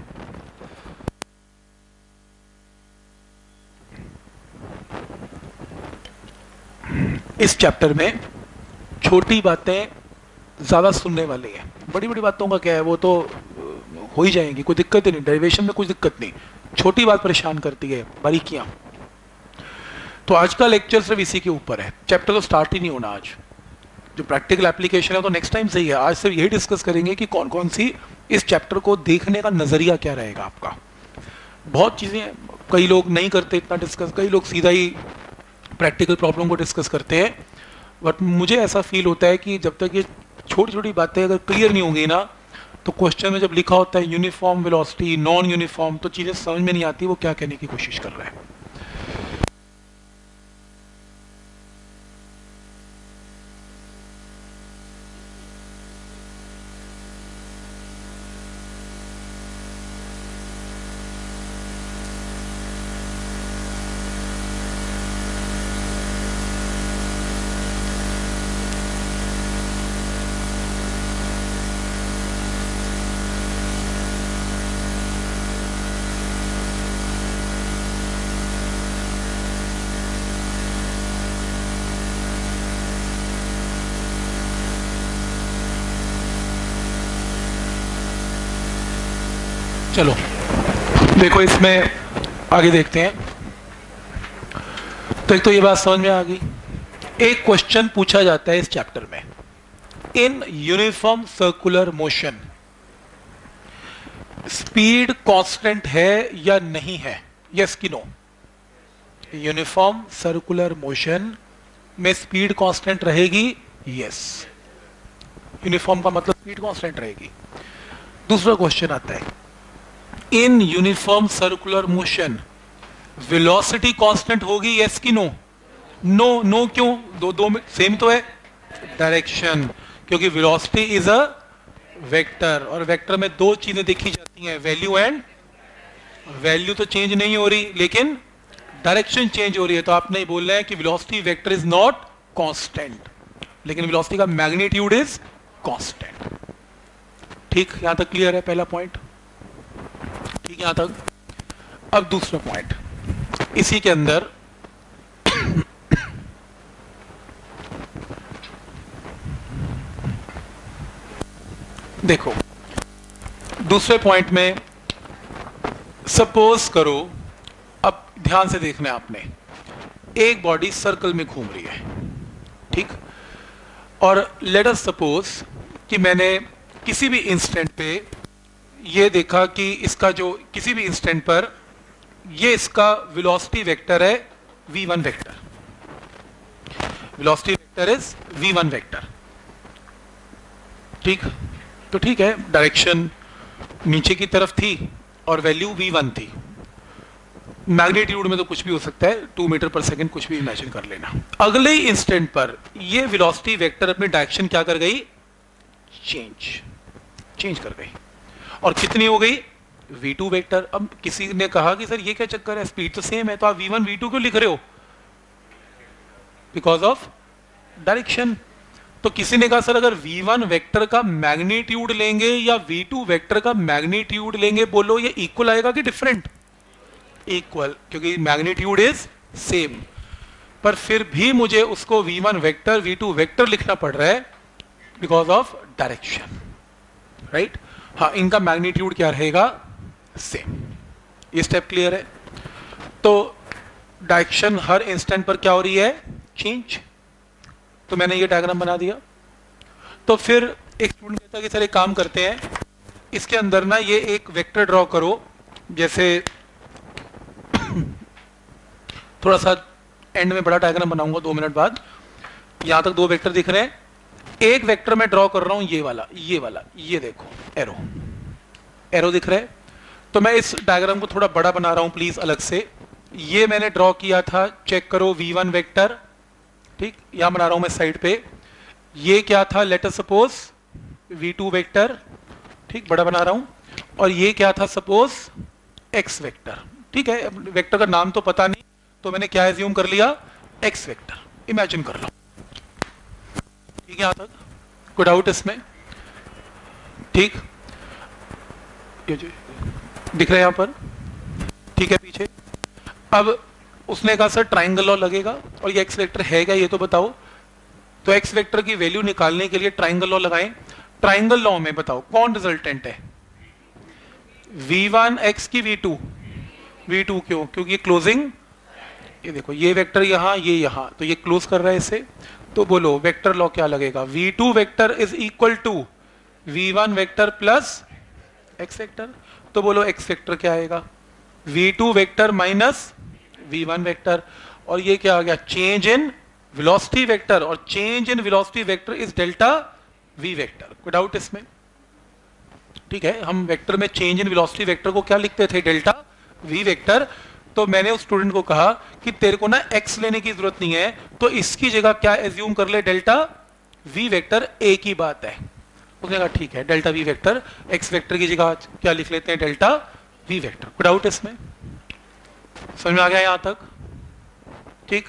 इस चैप्टर में छोटी बातें ज्यादा सुनने वाली हैं, बड़ी बड़ी बातों का क्या है, वो तो हो ही जाएंगी, कोई दिक्कत ही नहीं, डेरिवेशन में कुछ दिक्कत नहीं, छोटी बात परेशान करती है, बारीकियां। तो आज का लेक्चर सिर्फ इसी के ऊपर है, चैप्टर तो स्टार्ट ही नहीं होना आज। जो प्रैक्टिकल एप्लीकेशन है तो नेक्स्ट टाइम से ही है, आज सिर्फ यही डिस्कस करेंगे कि कौन कौन सी इस चैप्टर को देखने का नजरिया क्या रहेगा आपका। बहुत चीजें कई लोग नहीं करते इतना डिस्कस, कई लोग सीधा ही प्रैक्टिकल प्रॉब्लम को डिस्कस करते हैं, बट मुझे ऐसा फील होता है कि जब तक ये छोटी छोटी बातें अगर क्लियर नहीं होंगी ना, तो क्वेश्चन में जब लिखा होता है यूनिफॉर्म वेलोसिटी, नॉन यूनिफॉर्म, तो चीजें समझ में नहीं आती वो क्या कहने की कोशिश कर रहा है। चलो देखो इसमें आगे देखते हैं। तो एक तो ये बात समझ में आ गई, एक क्वेश्चन पूछा जाता है इस चैप्टर में, in uniform circular motion speed constant है या नहीं है? यस कि नो? यूनिफॉर्म सर्कुलर मोशन में स्पीड कांस्टेंट रहेगी? यस, यूनिफॉर्म का मतलब स्पीड कांस्टेंट रहेगी। दूसरा क्वेश्चन आता है, in uniform circular motion velocity constant होगी? यस कि नो? नो। नो क्यों? दो में सेम तो है डायरेक्शन, क्योंकि वेलोसिटी इज अ वेक्टर, और वेक्टर में दो चीजें देखी जाती हैं, वैल्यू एंड वैल्यू तो चेंज नहीं हो रही लेकिन डायरेक्शन चेंज हो रही है। तो आपने बोल रहे हैं कि velocity vector is not constant, लेकिन वेलोसिटी का मैग्नीट्यूड इज कांस्टेंट। ठीक, यहां तक क्लियर है पहला पॉइंट? ठीक, यहां तक। अब दूसरा पॉइंट इसी के अंदर देखो, दूसरे पॉइंट में सपोज करो, अब ध्यान से देखना है आपने, एक बॉडी सर्कल में घूम रही है, ठीक, और लेट अस सपोज कि मैंने किसी भी इंस्टेंट पे ये देखा कि इसका जो किसी भी इंस्टेंट पर ये इसका वेलोसिटी वेक्टर है v1 vector, velocity vector is v1 vector, ठीक। तो ठीक है, डायरेक्शन नीचे की तरफ थी और वैल्यू v1 थी। मैग्नीट्यूड में तो कुछ भी हो सकता है, 2 मीटर पर सेकंड, कुछ भी इमेजिन कर लेना। अगले ही इंस्टेंट पर ये वेलोसिटी वेक्टर अपनी डायरेक्शन क्या कर गई? चेंज कर गई, और कितनी हो गई? v2 vector. अब किसी ने कहा कि सर ये क्या चक्कर है, स्पीड तो सेम है, तो आप v1 v2 क्यों लिख रहे हो? Because of direction. तो किसी ने कहा सर अगर v1 वेक्टर का मैग्नीट्यूड लेंगे या v2 वेक्टर का मैग्नीट्यूड लेंगे, बोलो ये इक्वल आएगा कि डिफरेंट? इक्वल, क्योंकि मैग्नीट्यूड इज सेम। पर फिर भी मुझे उसको v1 वेक्टर v2 वेक्टर लिखना पड़ रहा है बिकॉज ऑफ डायरेक्शन, राइट। हाँ, इनका मैग्नीट्यूड क्या रहेगा? सेम। ये स्टेप क्लियर है? तो डायरेक्शन हर इंस्टेंट पर क्या हो रही है? चेंज। तो मैंने ये डायग्राम बना दिया। तो फिर एक स्टूडेंट कहता है कि सर एक काम करते हैं, इसके अंदर ना ये एक वेक्टर ड्रॉ करो, जैसे थोड़ा सा एंड में बड़ा डायग्राम बनाऊंगा 2 मिनट बाद। यहां तक 2 वेक्टर दिख रहे हैं, एक वेक्टर मैं ड्रॉ कर रहा हूं ये वाला, ये देखो एरो दिख रहा है। तो मैं इस डायग्राम को थोड़ा बड़ा बना रहा हूं प्लीज अलग से। ये मैंने ड्रॉ किया था, चेक करो, v1 वेक्टर, ठीक, यहां बना रहा हूं मैं साइड पे। ये क्या था? Let us suppose v2 vector, ठीक, बड़ा बना रहा हूं। और ये क्या था? सपोज x वेक्टर, ठीक है। वेक्टर का नाम तो पता नहीं, तो मैंने क्या एज्यूम कर लिया? x वेक्टर, इमेजिन कर लो, ठीक है। यहां तक कोई डाउट इसमें? ठीक, ये जो दिख रहा है यहां पर, ठीक है, पीछे। अब उसने कहा सर ट्राइंगल लॉ लगेगा, और ये x वेक्टर है क्या ये तो बताओ। तो x वेक्टर की वैल्यू निकालने के लिए ट्राइंगल लॉ लगाएं। ट्राइंगल लॉ में बताओ कौन रिजल्टेंट है? v1 x की v2 क्यों? क्योंकि ये क्लोजिंग, ये देखो ये वेक्टर यहां, ये यहां, तो ये क्लोज कर रहा है इसे। तो बोलो वेक्टर लॉ क्या लगेगा? v2 vector is equal to v1 vector plus x vector. तो बोलो x वेक्टर क्या आएगा? v2 vector minus v1 vector. और ये क्या आ गया? चेंज इन वेलोसिटी वेक्टर, और change in velocity vector is delta v vector. कोई डाउट इसमें? ठीक है, हम वेक्टर में चेंज इन वेलोसिटी वेक्टर को क्या लिखते थे? Delta v vector. तो मैंने उस स्टूडेंट को कहा कि तेरे को ना x लेने की जरूरत नहीं है, तो इसकी जगह क्या एज्यूम कर ले? Delta v vector. एक ही बात है। उसने कहा ठीक है, delta v vector, x vector की जगह क्या लिख लेते हैं? Delta v vector. कोई डाउट इसमें? समझ में आ गया यहां तक? ठीक,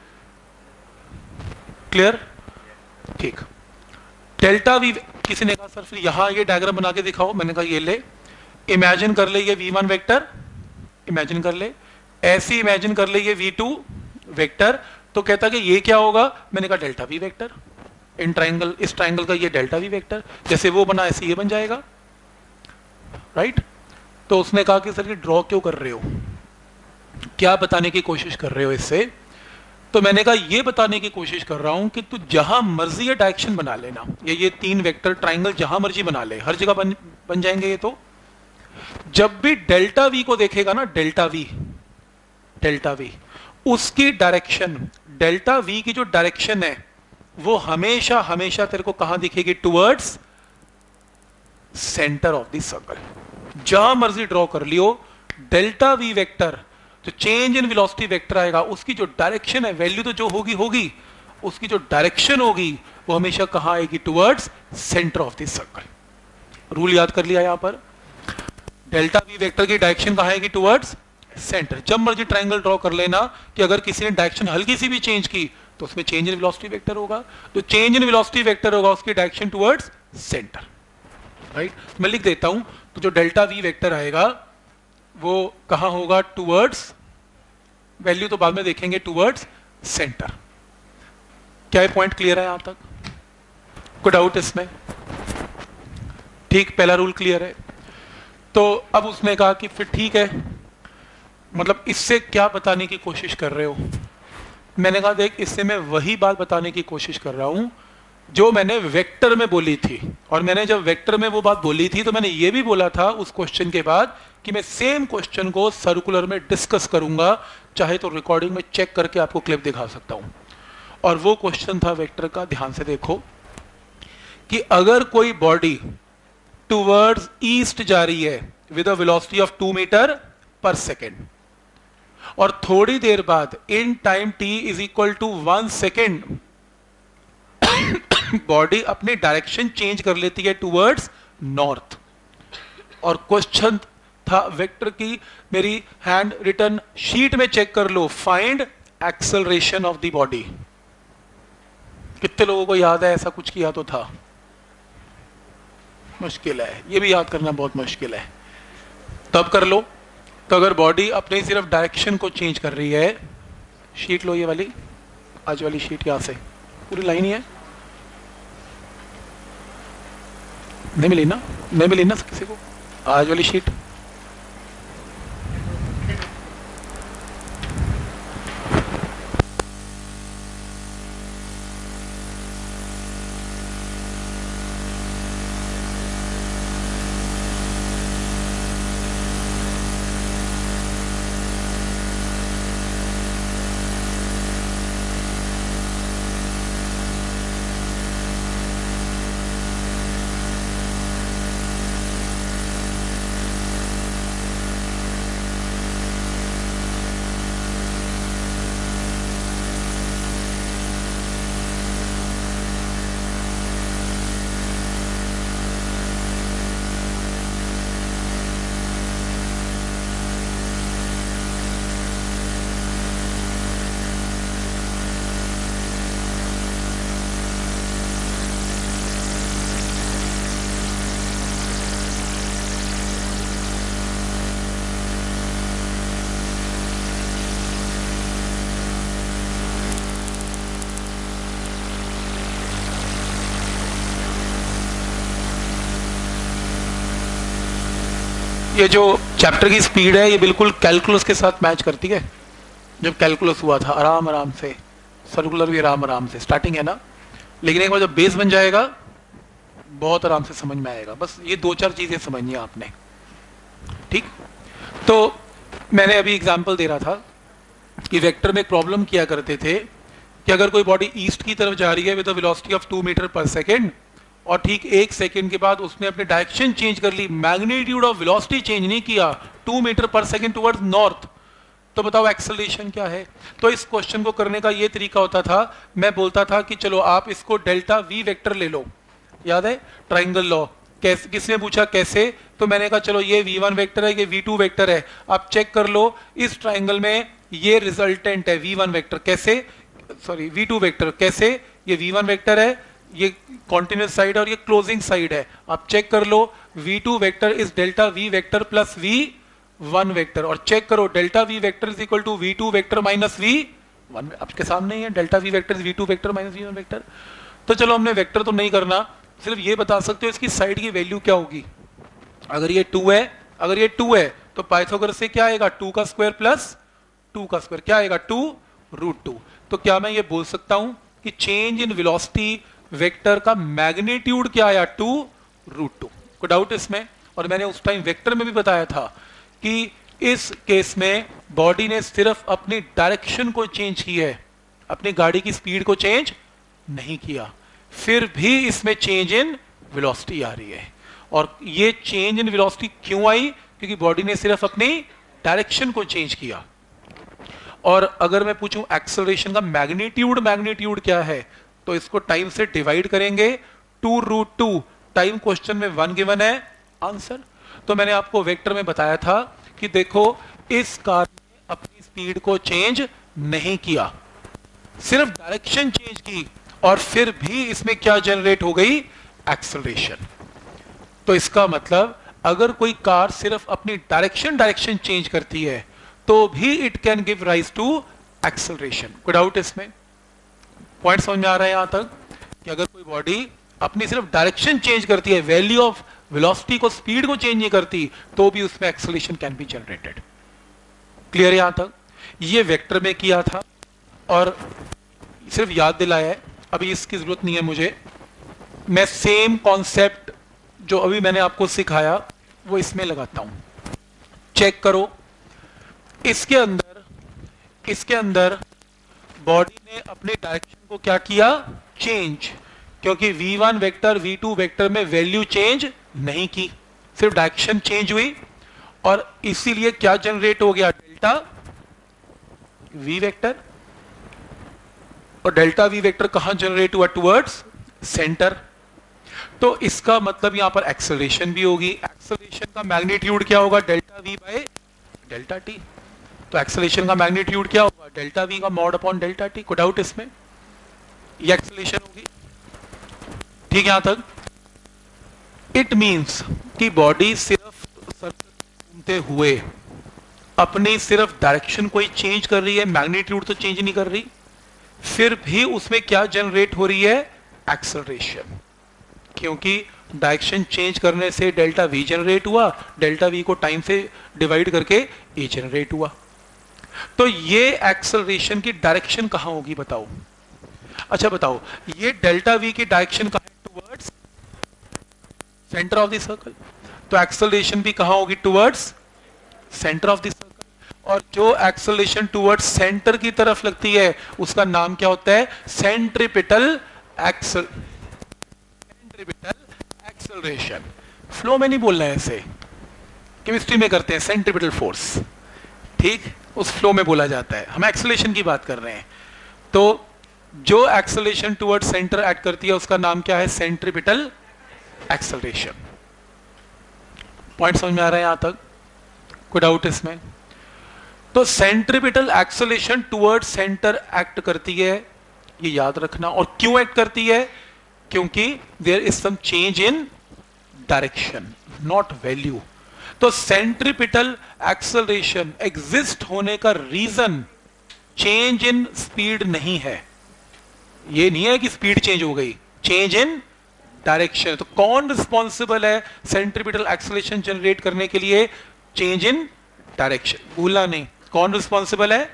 क्लियर? ठीक, डेल्टा वी। किसी ने कहा सर फिर यहां ये डायग्राम बना के दिखाओ। मैंने कहा ये ले, इमेजिन कर ले ये v1 वेक्टर, इमेजिन कर ले, ऐसी इमेजिन कर ले ये v2 वेक्टर। तो कहता कि ये क्या होगा? मैंने कहा delta v vector. In triangle, इस ट्राइंगल का ये डेल्टा v वेक्टर, जैसे वो बना ऐसे ये बन जाएगा, राइट। तो उसने कहा कि सर ये ड्रॉ क्यों कर रहे हो, क्या बताने की कोशिश कर रहे हो इससे? तो मैंने कहा ये बताने की कोशिश कर रहा हूं कि तू जहां मर्जी ये डायरेक्शन बना लेना, ये 3 वेक्टर ट्राइंगल जहां मर्जी बना ले, हर जगह बन जाएंगे ये। तो जब भी डेल्टा वी को देखेगा ना, डेल्टा वी उसकी डायरेक्शन, डेल्टा वी की जो डायरेक्शन है वो हमेशा हमेशा तेरे को कहां दिखेगी? Towards centre of the circle. जहां मर्जी ड्रॉ कर लियो, डेल्टा वी वेक्टर जो चेंज इन वेलोसिटी वेक्टर आएगा, उसकी जो डायरेक्शन है, वैल्यू तो जो होगी, उसकी जो डायरेक्शन होगी वो हमेशा कहां आएगी? Towards centre of the circle. Rule याद कर लिया यहां पर, डेल्टा वी वेक्टर की डायरेक्शन कहां आएगी? Towards centre. जब मर्जी ट्राइंगल ड्रॉ कर लेना कि अगर किसी ने डायरेक्शन हल्की सी भी चेंज की तो उसमें चेंज इन वेलोसिटी वेक्टर होगा। तो चेंज इन वेलोसिटी वेक्टर होगा, उसकी डायरेक्शन टुवर्ड्स सेंटर। राइट। मैं लिख देता हूं, तो जो डेल्टा वी वेक्टर आएगा वो कहां होगा, टूवर्ड्स, वैल्यू तो बाद में देखेंगे, टूवर्ड्स सेंटर। क्या ये पॉइंट क्लियर है यहां तक? कोई डाउट इसमें? ठीक, पहला रूल क्लियर है। तो अब उसने कहा कि फिर ठीक है, मतलब इससे क्या बताने की कोशिश कर रहे हो? मैंने कहा देख, इससे मैं वही बात बताने की कोशिश कर रहा हूं जो मैंने वेक्टर में बोली थी। और मैंने जब वेक्टर में वो बात बोली थी तो मैंने ये भी बोला था उस क्वेश्चन के बाद कि मैं सेम क्वेश्चन को सर्कुलर में डिस्कस करूंगा, चाहे तो रिकॉर्डिंग में चेक करके आपको क्लिप दिखा सकता हूं। और वो क्वेश्चन था वेक्टर का, ध्यान से देखो, कि अगर कोई बॉडी टूवर्ड्स ईस्ट जा रही है with a velocity of 2 metre per second, और थोड़ी देर बाद in time t is equal to 1 second body अपनी डायरेक्शन चेंज कर लेती है टूवर्ड्स नॉर्थ। और क्वेश्चन था वेक्टर की, मेरी हैंड रिटन शीट में चेक कर लो, find acceleration of the body. कितने लोगों को याद है ऐसा कुछ किया तो था? मुश्किल है, ये भी याद करना बहुत मुश्किल है। तब कर लो। तो अगर बॉडी अपने सिर्फ डायरेक्शन को चेंज कर रही है, शीट लो ये वाली, आज वाली शीट, यहां से पूरी लाइन ही है, नहीं मिली ना, नहीं मिली ना किसी को आज वाली शीट? ये जो चैप्टर की स्पीड है ये बिल्कुल कैलकुलस के साथ मैच करती है। जब कैलकुलस हुआ था आराम आराम से, सर्कुलर भी आराम आराम से, स्टार्टिंग है ना, लेकिन एक बार जब बेस बन जाएगा बहुत आराम से समझ में आएगा। बस ये 2-4 चीजें समझनी है आपने, ठीक। तो मैंने अभी एग्जांपल दे रहा था कि वेक्टर में एक प्रॉब्लम किया करते थे कि अगर कोई बॉडी ईस्ट की तरफ जा रही है with a velocity of 2 metre per second, और ठीक 1 सेकेंड के बाद उसने अपनी डायरेक्शन चेंज कर ली, मैग्नीट्यूड ऑफ वेलोसिटी चेंज नहीं किया, 2 metre per second towards north, तो बताओ एक्सेलरेशन क्या है? तो इस क्वेश्चन को करने का ये तरीका होता था, मैं बोलता था कि चलो आप इसको डेल्टा वी वेक्टर ले लो, याद है ट्राइंगल लॉ? कैसे, किसने पूछा कैसे? तो मैंने कहा चलो ये v1 वेक्टर है, ये v2 वेक्टर है, आप चेक कर लो इस ट्राइंगल में ये रिजल्टेंट है v1 वेक्टर, कैसे, सॉरी v2 वेक्टर, कैसे? ये v1 वेक्टर है, ये कॉन्टिन्यूस साइड और ये क्लोजिंग साइड है, आप चेक कर लो v2 vector is delta v vector plus v1 vector, और चेक करो delta v vector is equal to v2 vector minus v1, आपके सामने ही है, delta v vector is v2 vector minus v1 vector. तो चलो हमने वेक्टर तो नहीं करना, सिर्फ ये बता सकते हो इसकी साइड की वैल्यू क्या होगी। अगर ये 2 है, अगर ये 2 है तो पाइथागोरस से क्या आएगा, 2 का स्क्वायर प्लस 2 का स्क्वायर क्या आएगा, 2√2। तो क्या मैं ये बोल सकता हूं कि चेंज इन वेलोसिटी वेक्टर का मैग्नीट्यूड क्या आया, 2√2? कोई डाउट इसमें? और मैंने उस टाइम वेक्टर में भी बताया था कि इस केस में बॉडी ने सिर्फ अपनी डायरेक्शन को चेंज की है, अपनी गाड़ी की स्पीड को चेंज नहीं किया, फिर भी इसमें चेंज इन वेलोसिटी आ रही है। और ये चेंज इन वेलोसिटी क्यों आई? क्योंकि बॉडी ने सिर्फ अपनी डायरेक्शन को चेंज किया। और अगर मैं पूछूं एक्सेलरेशन का मैग्नीट्यूड क्या है, तो इसको टाइम से डिवाइड करेंगे, 2√2, टाइम क्वेश्चन में 1 गिवन है, आंसर। तो मैंने आपको वेक्टर में बताया था कि देखो इस कार ने अपनी स्पीड को चेंज नहीं किया, सिर्फ डायरेक्शन चेंज की, और फिर भी इसमें क्या जनरेट हो गई, एक्सेलरेशन। तो इसका मतलब अगर कोई कार सिर्फ अपनी डायरेक्शन चेंज करती है तो भी it can give rise to acceleration. कोई डाउट इसमें? पॉइंट समझ में आ रहा है यहां तक कि अगर कोई बॉडी अपनी सिर्फ डायरेक्शन चेंज करती है, वैल्यू ऑफ वेलोसिटी को, स्पीड को चेंज नहीं करती, तो भी उसमें acceleration can be generated. Clear है यहां तक? ये वेक्टर में किया था और सिर्फ याद दिलाया है, अभी इसकी जरूरत नहीं है मुझे। मैं सेम कॉन्सेप्ट जो अभी मैंने आपको सिखाया वो इसमें लगाता हूं। चेक करो, इसके अंदर बॉडी ने अपने डायरेक्शन को क्या किया? चेंज, क्योंकि v1 वेक्टर v2 वेक्टर में वैल्यू चेंज नहीं की, सिर्फ डायरेक्शन चेंज हुई और इसीलिए क्या जनरेट हो गया? Delta v vector. और डेल्टा v वेक्टर कहां जनरेट हुआ? Towards centre. तो इसका मतलब यहां पर एक्सेलरेशन भी होगी। एक्सेलरेशन का मैग्नीट्यूड क्या होगा? Delta v by delta t। तो एक्सेलरेशन का मैग्नीट्यूड क्या होगा? डेल्टा v का मॉड अपॉन डेल्टा t। कोई डाउट इसमें? ये एक्सेलरेशन होगी। ठीक है यहां तक? इट मींस कि बॉडी सिर्फ सर्कल घूमते हुए अपनी सिर्फ डायरेक्शन को ही चेंज कर रही है, मैग्नीट्यूड तो चेंज नहीं कर रही, फिर भी उसमें क्या जनरेट हो रही है? एक्सेलरेशन। क्योंकि डायरेक्शन चेंज करने से डेल्टा v जनरेट हुआ, डेल्टा v को टाइम से डिवाइड करके e जनरेट हुआ। तो ये एक्सेलरेशन की डायरेक्शन कहां होगी बताओ? अच्छा बताओ, ये डेल्टा v की डायरेक्शन कहां है? Towards centre of the circle. तो एक्सेलरेशन भी कहां होगी? Towards centre of the circle. और जो एक्सेलरेशन टुवर्ड्स सेंटर की तरफ लगती है उसका नाम क्या होता है? Centripetal acceleration. फ्लो में नहीं बोलना है, ऐसे केमिस्ट्री में करते हैं, सेंट्रीपिटल फोर्स। ठीक, उस फ्लो में बोला जाता है, हम एक्सेलरेशन की बात कर रहे हैं। तो जो एक्सेलरेशन टुवर्ड्स सेंटर एक्ट करती है उसका नाम क्या है? Centripetal acceleration. पॉइंट समझ में आ रहा है यहां तक? कोई डाउट इसमें? तो centripetal acceleration towards centre act करती है, ये याद रखना। और क्यों एक्ट करती है? क्योंकि there is some change in direction, not value. तो सेंट्रीपिटल एक्सेलरेशन एग्जिस्ट होने का रीजन चेंज इन स्पीड नहीं है। ये नहीं है कि स्पीड चेंज हो गई, चेंज इन डायरेक्शन। तो कौन रिस्पॉन्सिबल है सेंट्रीपिटल एक्सेलरेशन जनरेट करने के लिए? Change in direction. भूलना नहीं, कौन रिस्पॉन्सिबल है?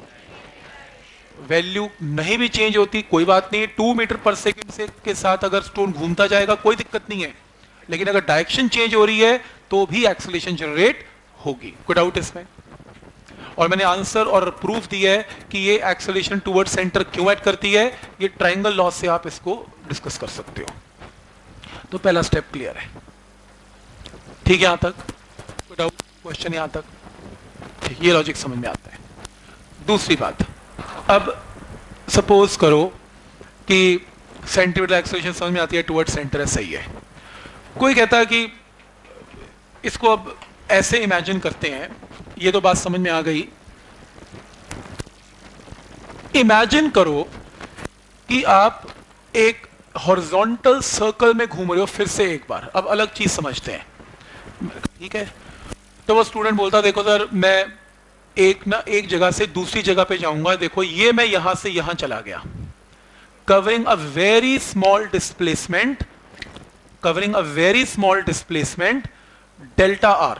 वैल्यू नहीं भी चेंज होती कोई बात नहीं, 2 मीटर पर सेकंड से के साथ अगर स्टोन घूमता जाएगा कोई दिक्कत नहीं है, लेकिन अगर डायरेक्शन चेंज हो रही है तो भी एक्सेलरेशन जनरेट होगी। कोई डाउट इसमें? और मैंने आंसर और प्रूफ दिया है कि ये एक्सेलरेशन टुवर्ड सेंटर क्यों एक्ट करती है, ये ट्रायंगल लॉ से आप इसको डिस्कस कर सकते हो। तो पहला स्टेप क्लियर है। ठीक है यहां तक? कोई डाउट, क्वेश्चन यहां तक? ठीक, ये लॉजिक समझ में आता है। दूसरी बात, अब सपोज करो कि सेंट्रीपिटल एक्सेलरेशन समझ में आती है, टुवर्ड सेंटर है, सही है। कोई कहता है कि इसको अब ऐसे इमेजिन करते हैं, ये तो बात समझ में आ गई। इमेजिन करो कि आप एक हॉरिजॉन्टल सर्कल में घूम रहे हो, फिर से एक बार, अब अलग चीज समझते हैं। ठीक है, तो वो स्टूडेंट बोलता देखो सर मैं एक जगह से दूसरी जगह पे जाऊंगा, देखो ये मैं यहां से यहां चला गया, covering a very small displacement, delta r.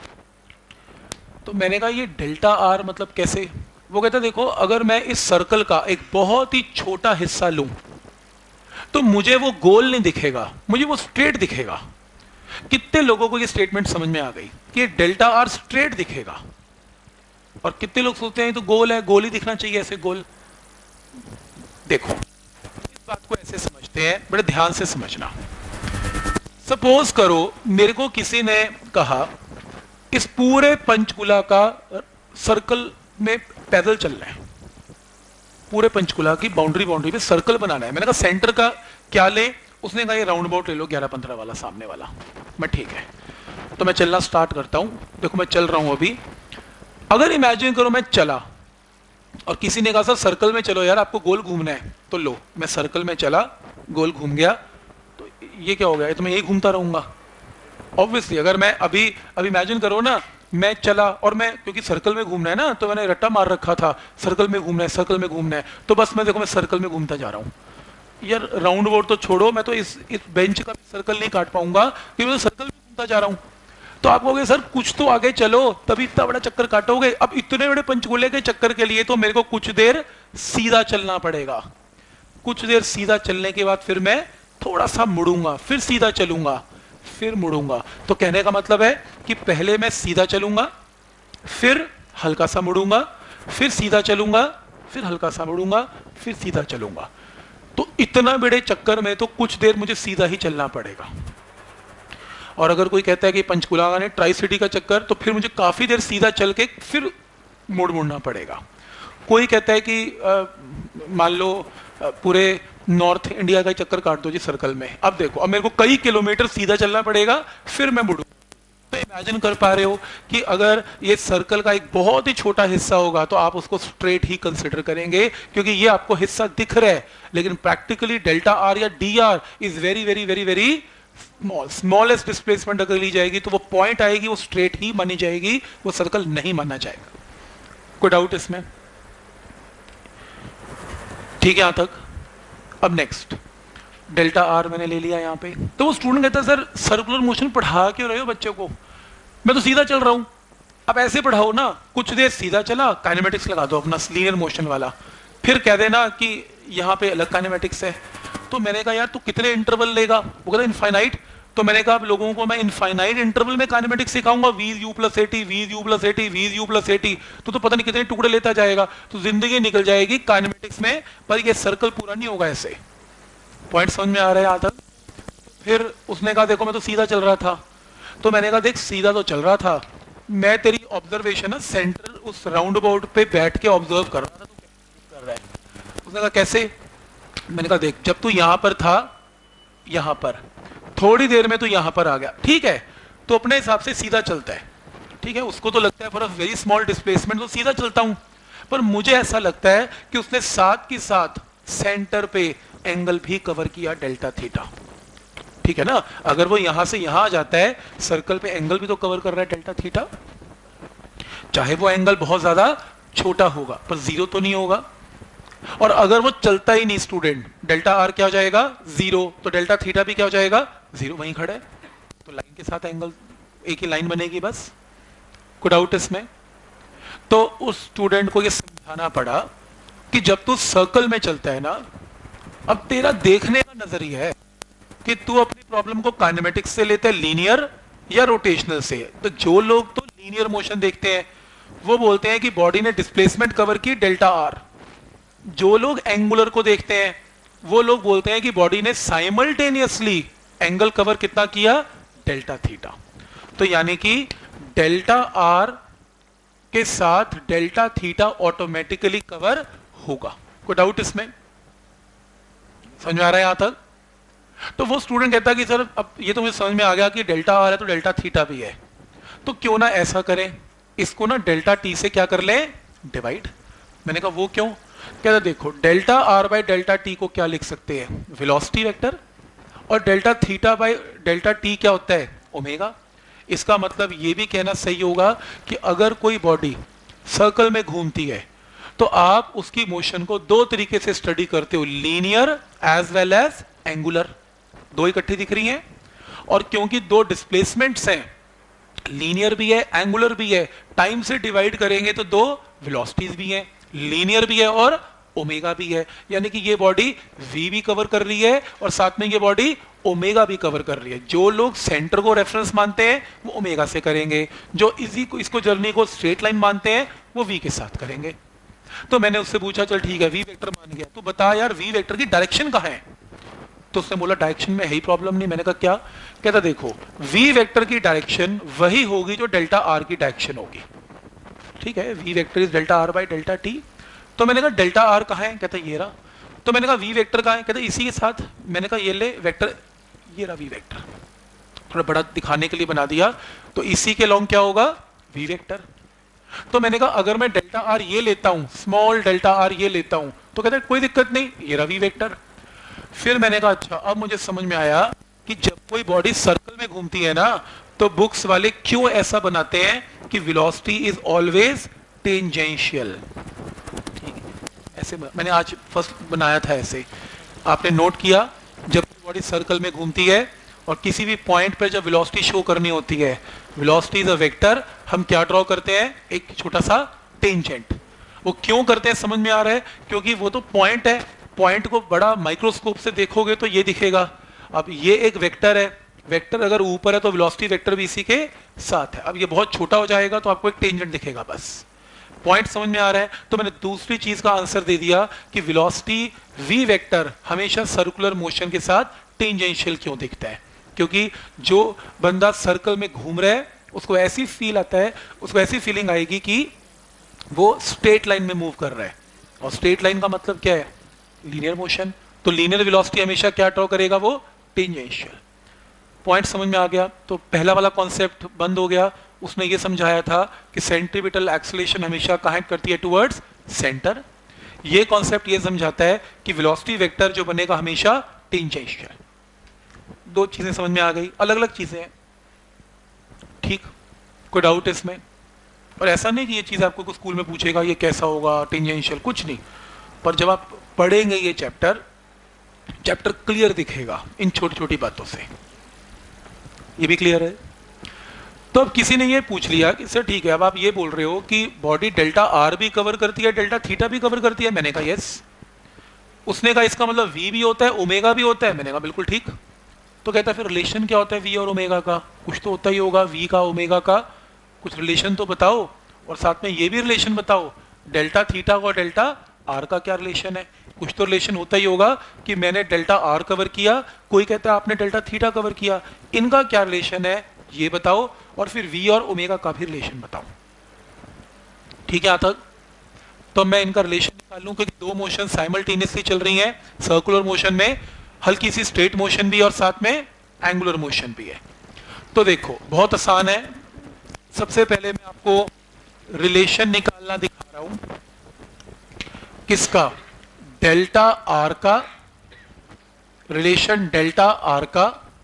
तो मैंने कहा ये डेल्टा आर मतलब कैसे? वो कहता देखो अगर मैं इस सर्कल का एक बहुत ही छोटा हिस्सा लूं तो मुझे वो गोल नहीं दिखेगा, मुझे वो स्ट्रेट दिखेगा। कितने लोगों को ये स्टेटमेंट समझ में आ गई कि डेल्टा आर स्ट्रेट दिखेगा? और कितने लोग सोचते हैं तो गोल है, गोल ही दिखना चाहिए, ऐसे गोल। देखो इस बात को ऐसे समझते हैं, बड़े ध्यान से समझना। सपोज करो मेरे को किसी ने कहा इस पूरे पंचकुला का सर्कल में पैदल चलना है, पूरे पंचकुला की बाउंड्री पे सर्कल बनाना है। मैंने कहा सेंटर का क्या ले? उसने कहा ये राउंड अबाउट ले लो 11-15 वाला सामने वाला। मैं ठीक है, तो मैं चलना स्टार्ट करता हूं। देखो मैं चल रहा हूं अभी। अगर इमेजिन करो मैं चला और किसी ने कहा सर सर्कल में चलो यार, आपको गोल घूमना है, तो लो मैं सर्कल में चला, गोल घूम गया, तो ये क्या हो गया? तो मैं यही घूमता रहूंगा, ऑब्वियसली अगर मैं अभी अभी इमेजिन करो ना, मैं चला और मैं क्योंकि सर्कल में घूमना है ना, तो मैंने रट्टा मार रखा था सर्कल में घूमना है, सर्कल में घूमना है, तो बस मैं देखो मैं सर्कल में घूमता जा रहा हूँ यार। राउंड बोर्ड तो छोड़ो, मैं तो इस बेंच का सर्कल नहीं काट पाऊंगा क्योंकि मैं तो सर्कल में घूमता जा रहा हूँ। तो आप कहोगे सर कुछ तो आगे चलो तभी इतना बड़ा चक्कर काटोगे। अब इतने बड़े पंचकूले के चक्कर के लिए तो मेरे को कुछ देर सीधा चलना पड़ेगा। कुछ देर सीधा चलने के बाद फिर मैं थोड़ा सा मुड़ूंगा, फिर सीधा चलूंगा, फिर मुड़ूंगा। तो कहने का मतलब है कि पहले मैं सीधा चलूंगा, फिर हल्का सा मुड़ूंगा, फिर सीधा चलूंगा, फिर हल्का सा मुड़ूंगा, फिर सीधा चलूंगा। तो इतना बड़े चक्कर में तो कुछ देर मुझे सीधा ही चलना पड़ेगा। और अगर कोई कहता है कि पंचकुला ने ट्राई सिटी का चक्कर, तो फिर मुझे काफी देर सीधा चल के फिर मुड़ना पड़ेगा। कोई कहता है कि मान लो पूरे नॉर्थ इंडिया का चक्कर काट दो जी सर्कल में। अब देखो अब मेरे को कई किलोमीटर सीधा चलना पड़ेगा, फिर मैं मुड़ूं। तो इमेजिन कर पा रहे हो कि अगर ये सर्कल का एक बहुत ही छोटा हिस्सा होगा तो आप उसको स्ट्रेट ही कंसिडर करेंगे क्योंकि ये आपको हिस्सा दिख रहा है, लेकिन प्रैक्टिकली डेल्टा आर या d r is very very very very small. Smallest displacement अगर ली जाएगी तो वो पॉइंट आएगी, वो स्ट्रेट ही मानी जाएगी, वो सर्कल नहीं माना जाएगा। कोई डाउट इसमें? ठीक है यहां तक। अब नेक्स्ट डेल्टा आर मैंने ले लिया यहां पे। तो वो स्टूडेंट कहता है सर सर्कुलर मोशन पढ़ा क्यों रहे हो बच्चों को, मैं तो सीधा चल रहा हूं। अब ऐसे पढ़ाओ ना, कुछ देर सीधा चला, काइनेमेटिक्स लगा दो अपना लीनियर मोशन वाला, फिर कह देना कि यहां पे अलग काइनेमेटिक्स है। तो मैंने कहा यार तू कितने इंटरवल लेगा, वो कहता इनफाइनाइट। तो मैंने कहा लोगों को मैं इनफाइनाइट इंटरवल में काइनेमेटिक्स सिखाऊंगा, v u plus at, v u plus at, v u plus at, तो पता नहीं कितने टुकड़े लेता जाएगा, तो जिंदगी निकल जाएगी काइनेमेटिक्स में, पर ये सर्कल पूरा नहीं होगा ऐसे। पॉइंट समझ में आ रहा है यहां तक? फिर उसने कहा देखो मैं तो सीधा चल रहा था। तो मैंने कहा देख सीधा तो चल रहा था, मैं तेरी ऑब्जर्वेशन है सेंटर उस राउंड अबाउट पे बैठ के ऑब्जर्व कर रहा था, तू कर रहा है। उसने कहा कैसे? मैंने कहा देख जब तू यहां पर था, यहां पर थोड़ी देर में तो यहां पर आ गया, ठीक है, तो अपने हिसाब से सीधा चलता है, ठीक है, उसको तो लगता है for a very small displacement तो सीधा चलता हूं, पर मुझे ऐसा लगता है कि उसने साथ के साथ सेंटर पे एंगल भी कवर किया डेल्टा थीटा, ठीक है ना। अगर वो यहां से यहां आ जाता है, सर्कल पे एंगल भी तो कवर कर रहा है डेल्टा थीटा, चाहे वो एंगल बहुत ज्यादा छोटा होगा पर जीरो तो नहीं होगा। और अगर वो चलता ही नहीं स्टूडेंट, डेल्टा आर क्या हो जाएगा? जीरो, तो डेल्टा थीटा भी क्या हो जाएगा? जीरो, वहीं खड़े, तो लाइन के साथ एंगल एक ही लाइन बनेगी बस। कोई डाउट इसमें? तो उस स्टूडेंट को ये समझाना पड़ा कि जब तू सर्कल में चलता है ना, अब तेरा देखने का नजरिया है कि तू अपनी प्रॉब्लम को काइनेमेटिक्स से लेते है, लीनियर या रोटेशनल से। तो जो लोग तो लीनियर मोशन देखते हैं वो बोलते हैं कि बॉडी ने डिस्प्लेसमेंट कवर की डेल्टा आर। जो लोग एंगुलर को देखते हैं वो लोग बोलते हैं कि बॉडी ने साइमल्टेनियसली एंगल कवर कितना किया? Delta theta. तो यानी कि डेल्टा आर के साथ डेल्टा थीटा ऑटोमेटिकली कवर होगा। कोई डाउट इसमें? समझ में आ रहा है यहां तक? तो वो स्टूडेंट कहता है कि सर अब ये तो मुझे समझ में आ गया कि डेल्टा आर है तो डेल्टा थीटा भी है, तो क्यों ना ऐसा करें, इसको ना डेल्टा टी से क्या कर ले? डिवाइड। मैंने कहा वो क्यों? कहता देखो delta r by delta t को क्या लिख सकते हैं? Velocity vector. और delta theta by delta t क्या होता है? ओमेगा। इसका मतलब ये भी कहना सही होगा कि अगर कोई बॉडी सर्कल में घूमती है तो आप उसकी मोशन को दो तरीके से स्टडी करते हो, linear as well as angular. दो इकट्ठी दिख रही हैं, और क्योंकि दो डिस्प्लेसमेंट्स हैं, लीनियर भी है एंगुलर भी है, टाइम से डिवाइड करेंगे तो दो वेलोसिटीज भी हैं, लीनियर भी है और ओमेगा भी है। यानी कि ये बॉडी v भी कवर कर रही है और साथ में ये बॉडी ओमेगा भी कवर कर रही है। जो लोग सेंटर को रेफरेंस मानते हैं वो ओमेगा से करेंगे, जो इसको जर्नी को स्ट्रेट लाइन मानते हैं वो v के साथ करेंगे। तो मैंने उससे पूछा चल ठीक है v वेक्टर मान गया, तो बता यार v वेक्टर की डायरेक्शन कहां है? तो उसने बोला डायरेक्शन में है ही प्रॉब्लम नहीं। मैंने कहा क्या? कहता देखो v वेक्टर की डायरेक्शन वही होगी जो डेल्टा आर की डायरेक्शन होगी, ठीक है, v vector is delta r by delta t. तो मैंने कहा डेल्टा आर कहाँ है? कहता ये रहा। तो मैंने कहा v वेक्टर कहाँ है? कहता इसी के साथ। मैंने कहा ये ले वेक्टर, ये रहा v वेक्टर, थोड़ा बड़ा दिखाने के लिए बना दिया, तो इसी के लॉन्ग क्या होगा? v vector. तो मैंने कहा अगर मैं डेल्टा आर ये लेता हूं, स्मॉल डेल्टा आर ये लेता हूं, तो कहता है कोई दिक्कत नहीं, ये रहा v वेक्टर। फिर मैंने कहा अच्छा अब मुझे समझ में आया कि जब कोई बॉडी सर्कल में घूमती है ना तो बुक्स वाले क्यों ऐसा बनाते हैं कि वेलोसिटी इज ऑलवेज टेंजेंशियल। ऐसे मैंने आज फर्स्ट बनाया था ऐसे, आपने नोट किया जब बॉडी सर्कल में घूमती है और किसी भी पॉइंट पर जब वेलोसिटी शो करनी होती है, वेलोसिटी इज अ वेक्टर, हम क्या ड्रॉ करते हैं, एक छोटा सा टेंजेंट। वो क्यों करते हैं समझ में आ रहा है, क्योंकि वो तो पॉइंट है, पॉइंट को बड़ा माइक्रोस्कोप से देखोगे तो ये दिखेगा। अब ये एक वेक्टर है, वेक्टर अगर ऊपर है तो वेलोसिटी वेक्टर भी इसी के साथ है। अब ये बहुत छोटा हो जाएगा तो आपको एक टेंजेंट दिखेगा, बस। पॉइंट समझ में आ रहा है। तो मैंने दूसरी चीज का आंसर दे दिया कि वेलोसिटी v वेक्टर हमेशा सर्कुलर मोशन के साथ टेंजेंशियल क्यों दिखता है, क्योंकि जो बंदा सर्कल में घूम रहा है उसको ऐसी फील आता है, उसको ऐसी फीलिंग आएगी कि वो स्ट्रेट लाइन में मूव कर रहा है। और स्ट्रेट लाइन का मतलब क्या है, लीनियर मोशन। तो लीनियर वेलोसिटी हमेशा क्या ड्रॉ करेगा, वो टेंजेंशियल। पॉइंट समझ में आ गया। तो पहला वाला कॉन्सेप्ट बंद हो गया। उसने ये समझाया था कि सेंट्रीपिटल एक्सेलरेशन हमेशा कहाँ करती है, टुवर्ड्स सेंटर। ये कॉन्सेप्ट ये समझाता है कि वेलोसिटी वेक्टर जो बनेगा हमेशा टेंजेंशियल। दो चीजें समझ में आ गई, अलग अलग चीजें हैं, ठीक। कोई डाउट इसमें? और ऐसा नहीं कि ये चीज आपको स्कूल में पूछेगा ये कैसा होगा टेंजेंशियल, कुछ नहीं। पर जब आप पढ़ेंगे ये चैप्टर क्लियर दिखेगा इन छोटी छोटी बातों से। ये भी क्लियर है। तो अब किसी ने ये पूछ लिया कि सर ठीक है, अब आप ये बोल रहे हो कि बॉडी डेल्टा आर भी कवर करती है, डेल्टा थीटा भी कवर करती है। मैंने कहा यस। उसने कहा इसका मतलब वी भी होता है, ओमेगा भी होता है। मैंने कहा बिल्कुल ठीक। तो कहता है फिर रिलेशन क्या होता है वी और ओमेगा का? कुछ तो होता ही होगा, वी का ओमेगा का कुछ रिलेशन तो बताओ, और साथ में ये भी रिलेशन बताओ डेल्टा थीटा और डेल्टा आर का क्या रिलेशन है। कुछ तो रिलेशन होता ही होगा कि मैंने डेल्टा आर कवर किया, कोई कहता है आपने डेल्टा थीटा कवर किया, इनका क्या रिलेशन है ये बताओ, और फिर वी और ओमेगा का भी रिलेशन बताओ। ठीक है, यहां तक? तो मैं इनका रिलेशन निकाल लूं, क्योंकि दो मोशन साइमल्टेनियसली चल रही हैं। सर्कुलर मोशन में हल्की सी स्ट्रेट मोशन भी और साथ में एंगुलर मोशन भी है। तो देखो बहुत आसान है। सबसे पहले मैं आपको रिलेशन निकालना दिखा रहा हूं, किसका, डेल्टा आर का, रिलेशन डेल्टा आर का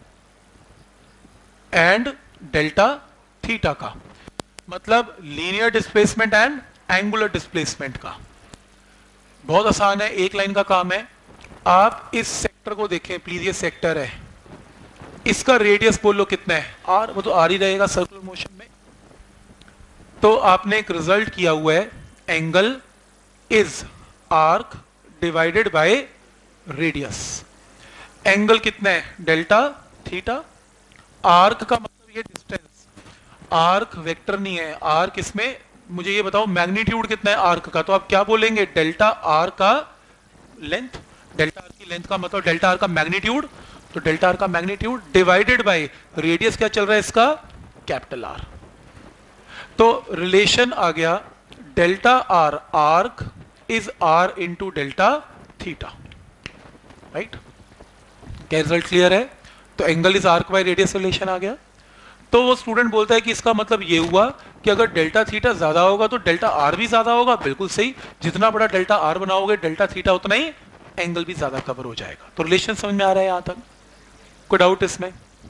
एंड डेल्टा थीटा का, मतलब linear displacement and angular displacement का। बहुत आसान है, एक लाइन का काम है। आप इस सेक्टर को देखें प्लीज, ये सेक्टर है, इसका रेडियस बोल लो कितना है, आर। वो तो आर ही रहेगा सर्कुलर मोशन में। तो आपने एक रिजल्ट किया हुआ है, angle is arc divided by radius. Angle कितना है, डेल्टा थीटा। आर्क का मतलब ये डिस्टेंस, आर्क वेक्टर नहीं है। आर्क इसमें, मुझे ये बताओ मैग्नीट्यूड कितना है आर्क का, तो आप क्या बोलेंगे, डेल्टा आर का लेंथ। डेल्टा आर की लेंथ का मतलब डेल्टा आर का मैग्नीट्यूड, तो डेल्टा आर का मैग्नीट्यूड डिवाइडेड बाय रेडियस क्या चल रहा है इसका, कैपिटल आर। तो रिलेशन आ गया delta r, arc is r into delta theta, right. क्या रिजल्ट क्लियर है? तो angle is arc by radius relation आ गया। तो वो स्टूडेंट बोलता है कि इसका मतलब ये हुआ कि अगर डेल्टा थीटा ज्यादा होगा तो डेल्टा आर भी ज्यादा होगा। बिल्कुल सही, जितना बड़ा डेल्टा आर बनाओगे डेल्टा थीटा उतना ही एंगल भी ज्यादा कवर हो जाएगा। तो रिलेशन समझ में आ रहा है यहां तक? कोई डाउट इसमें?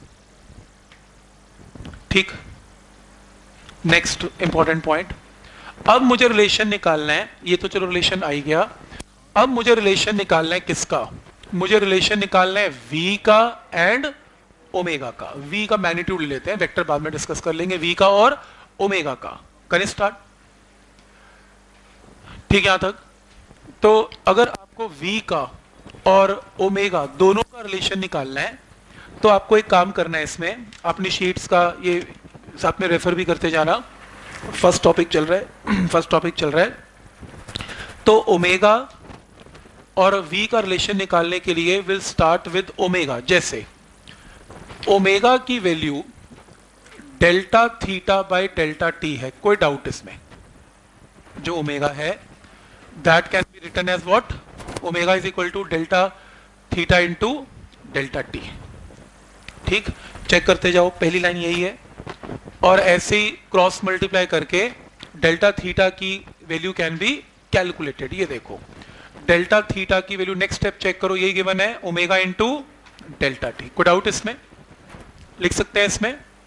ठीक। नेक्स्ट इंपॉर्टेंट पॉइंट, अब मुझे रिलेशन निकालना है, ये तो चलो रिलेशन आ ही गया। अब मुझे रिलेशन निकालना है किसका, मुझे रिलेशन निकालना है v का एंड ओमेगा का। v का मैग्नीट्यूड ले लेते हैं, वेक्टर बाद में डिस्कस कर लेंगे, v का और ओमेगा का। करें स्टार्ट? ठीक है यहां तक? तो अगर आपको v का और ओमेगा दोनों का रिलेशन निकालना है तो आपको एक काम करना है, इसमें अपनी शीट्स का ये साथ में रेफर भी करते जाना। फर्स्ट टॉपिक चल रहा है फर्स्ट टॉपिक चल रहा है। तो ओमेगा और v का रिलेशन निकालने के लिए विल स्टार्ट विद ओमेगा। जैसे ओमेगा की value delta theta by delta t है, कोई डाउट इसमें? जो ओमेगा है that can be written as what, omega is equal to delta theta into delta t. ठीक, चेक करते जाओ, पहली लाइन यही है। और ऐसे ही क्रॉस मल्टीप्लाई करके डेल्टा थीटा की वैल्यू कैन बी कैलकुलेटेड। ये देखो डेल्टा थीटा की वैल्यू, नेक्स्ट स्टेप चेक करो, यही गिवन है, ओमेगा इंटू डेल्टा टी। कोई डाउट इसमें? लिख सकते हैं इसमें।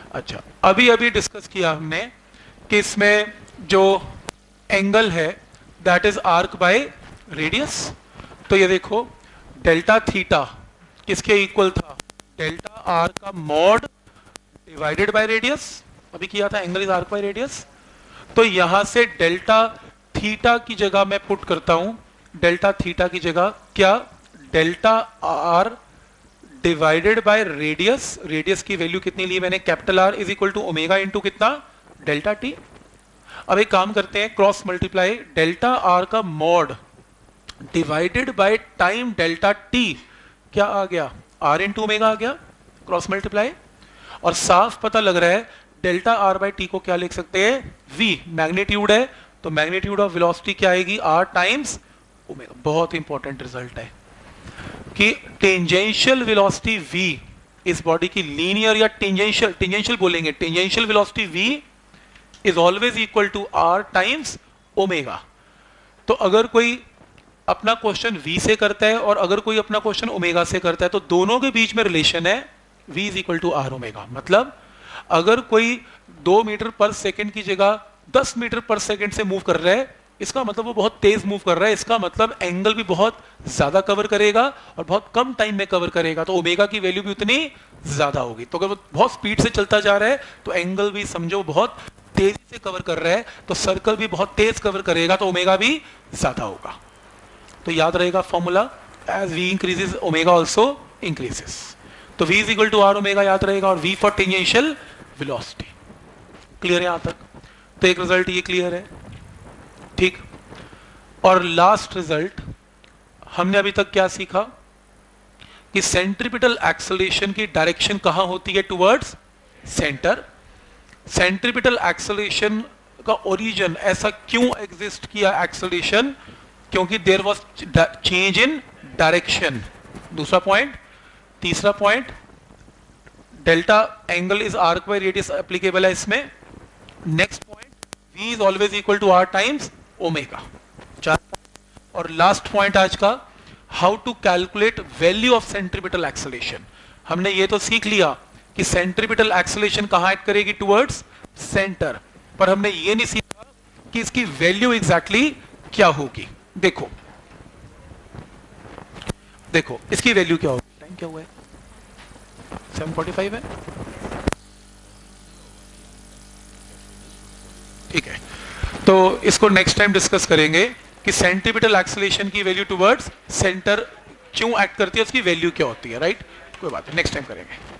अच्छा, अभी अभी डिस्कस किया हमने कि इसमें जो एंगल है that is arc by radius. तो ये देखो डेल्टा थीटा किसके इक्वल था, डेल्टा आर का मॉड डिवाइडेड बाय रेडियस। अभी किया था angle is arc by radius. तो यहां से डेल्टा थीटा की जगह मैं पुट करता हूं, डेल्टा थीटा की जगह क्या, delta r divided by radius. Radius की वैल्यू कितनी ली मैंने, capital r is equal to omega into कितना, डेल्टा टी। अब एक काम करते हैं, क्रॉस मल्टीप्लाई डेल्टा आर का mod divided by time delta t, क्या आ गया, आर इंटू ओमेगा आ गया, क्रॉस मल्टीप्लाई। और साफ पता लग रहा है डेल्टा आर बाय टी को क्या लिख सकते हैं, वी मैग्नीट्यूड है, तो मैग्नीट्यूड ऑफ वेलोसिटी क्या आएगी, आर टाइम्स ओमेगा। बहुत इंपॉर्टेंट रिजल्ट है कि टेंजेंशियल वेलोसिटी v इस बॉडी की लीनियर या टेंजेंशियल, टेंजेंशियल बोलेंगे, tangential velocity v is always equal to r times omega. तो अगर कोई अपना क्वेश्चन v से करता है और अगर कोई अपना क्वेश्चन ओमेगा से करता है तो दोनों के बीच में रिलेशन है v is equal to r omega. मतलब अगर कोई 2 मीटर पर सेकंड की जगह 10 मीटर पर सेकंड से मूव कर रहा है, इसका मतलब वो बहुत तेज मूव कर रहा है, इसका मतलब एंगल भी बहुत ज्यादा कवर करेगा और बहुत कम टाइम में कवर करेगा, तो ओमेगा की वैल्यू भी उतनी ज्यादा होगी। तो अगर वो बहुत स्पीड से चलता जा रहा है तो एंगल भी समझो बहुत तेजी से कवर कर रहा है, तो सर्कल भी बहुत तेज कवर करेगा, तो ओमेगा भी ज्यादा होगा। तो याद रहेगा formula, as v increases omega also increases. तो v is equal to r omega याद रहेगा, और v for tangential velocity. Clear है यहां तक? तो एक रिजल्ट ये क्लियर है, ठीक। और लास्ट रिजल्ट हमने अभी तक क्या सीखा कि सेंट्रीपिटल एक्सेलरेशन की डायरेक्शन कहां होती है, टुवर्ड्स सेंटर। सेंट्रीपिटल एक्सेलरेशन का ओरिजिन ऐसा क्यों एग्जिस्ट किया एक्सेलरेशन, क्योंकि there was change in direction. दूसरा पॉइंट। तीसरा point, delta angle is arc by radius applicable है इसमें। Next point, v is always equal to r times omega. चार। और लास्ट पॉइंट आज का, how to calculate value of centripetal acceleration. हमने ये तो सीख लिया कि सेंट्रीपिटल एक्सेलरेशन कहां एक्ट करेगी, टुवर्ड्स सेंटर, पर हमने ये नहीं सीखा कि इसकी वैल्यू एग्जैक्टली क्या होगी। देखो देखो इसकी वैल्यू क्या होगी। टाइम क्या हुआ है, 7:45 है, ठीक है। तो इसको नेक्स्ट टाइम डिस्कस करेंगे कि सेंट्रीपिटल एक्सेलरेशन की वैल्यू टुवर्ड्स सेंटर क्यों एक्ट करती है, उसकी वैल्यू क्या होती है, राइट। कोई बात नहीं, नेक्स्ट टाइम करेंगे।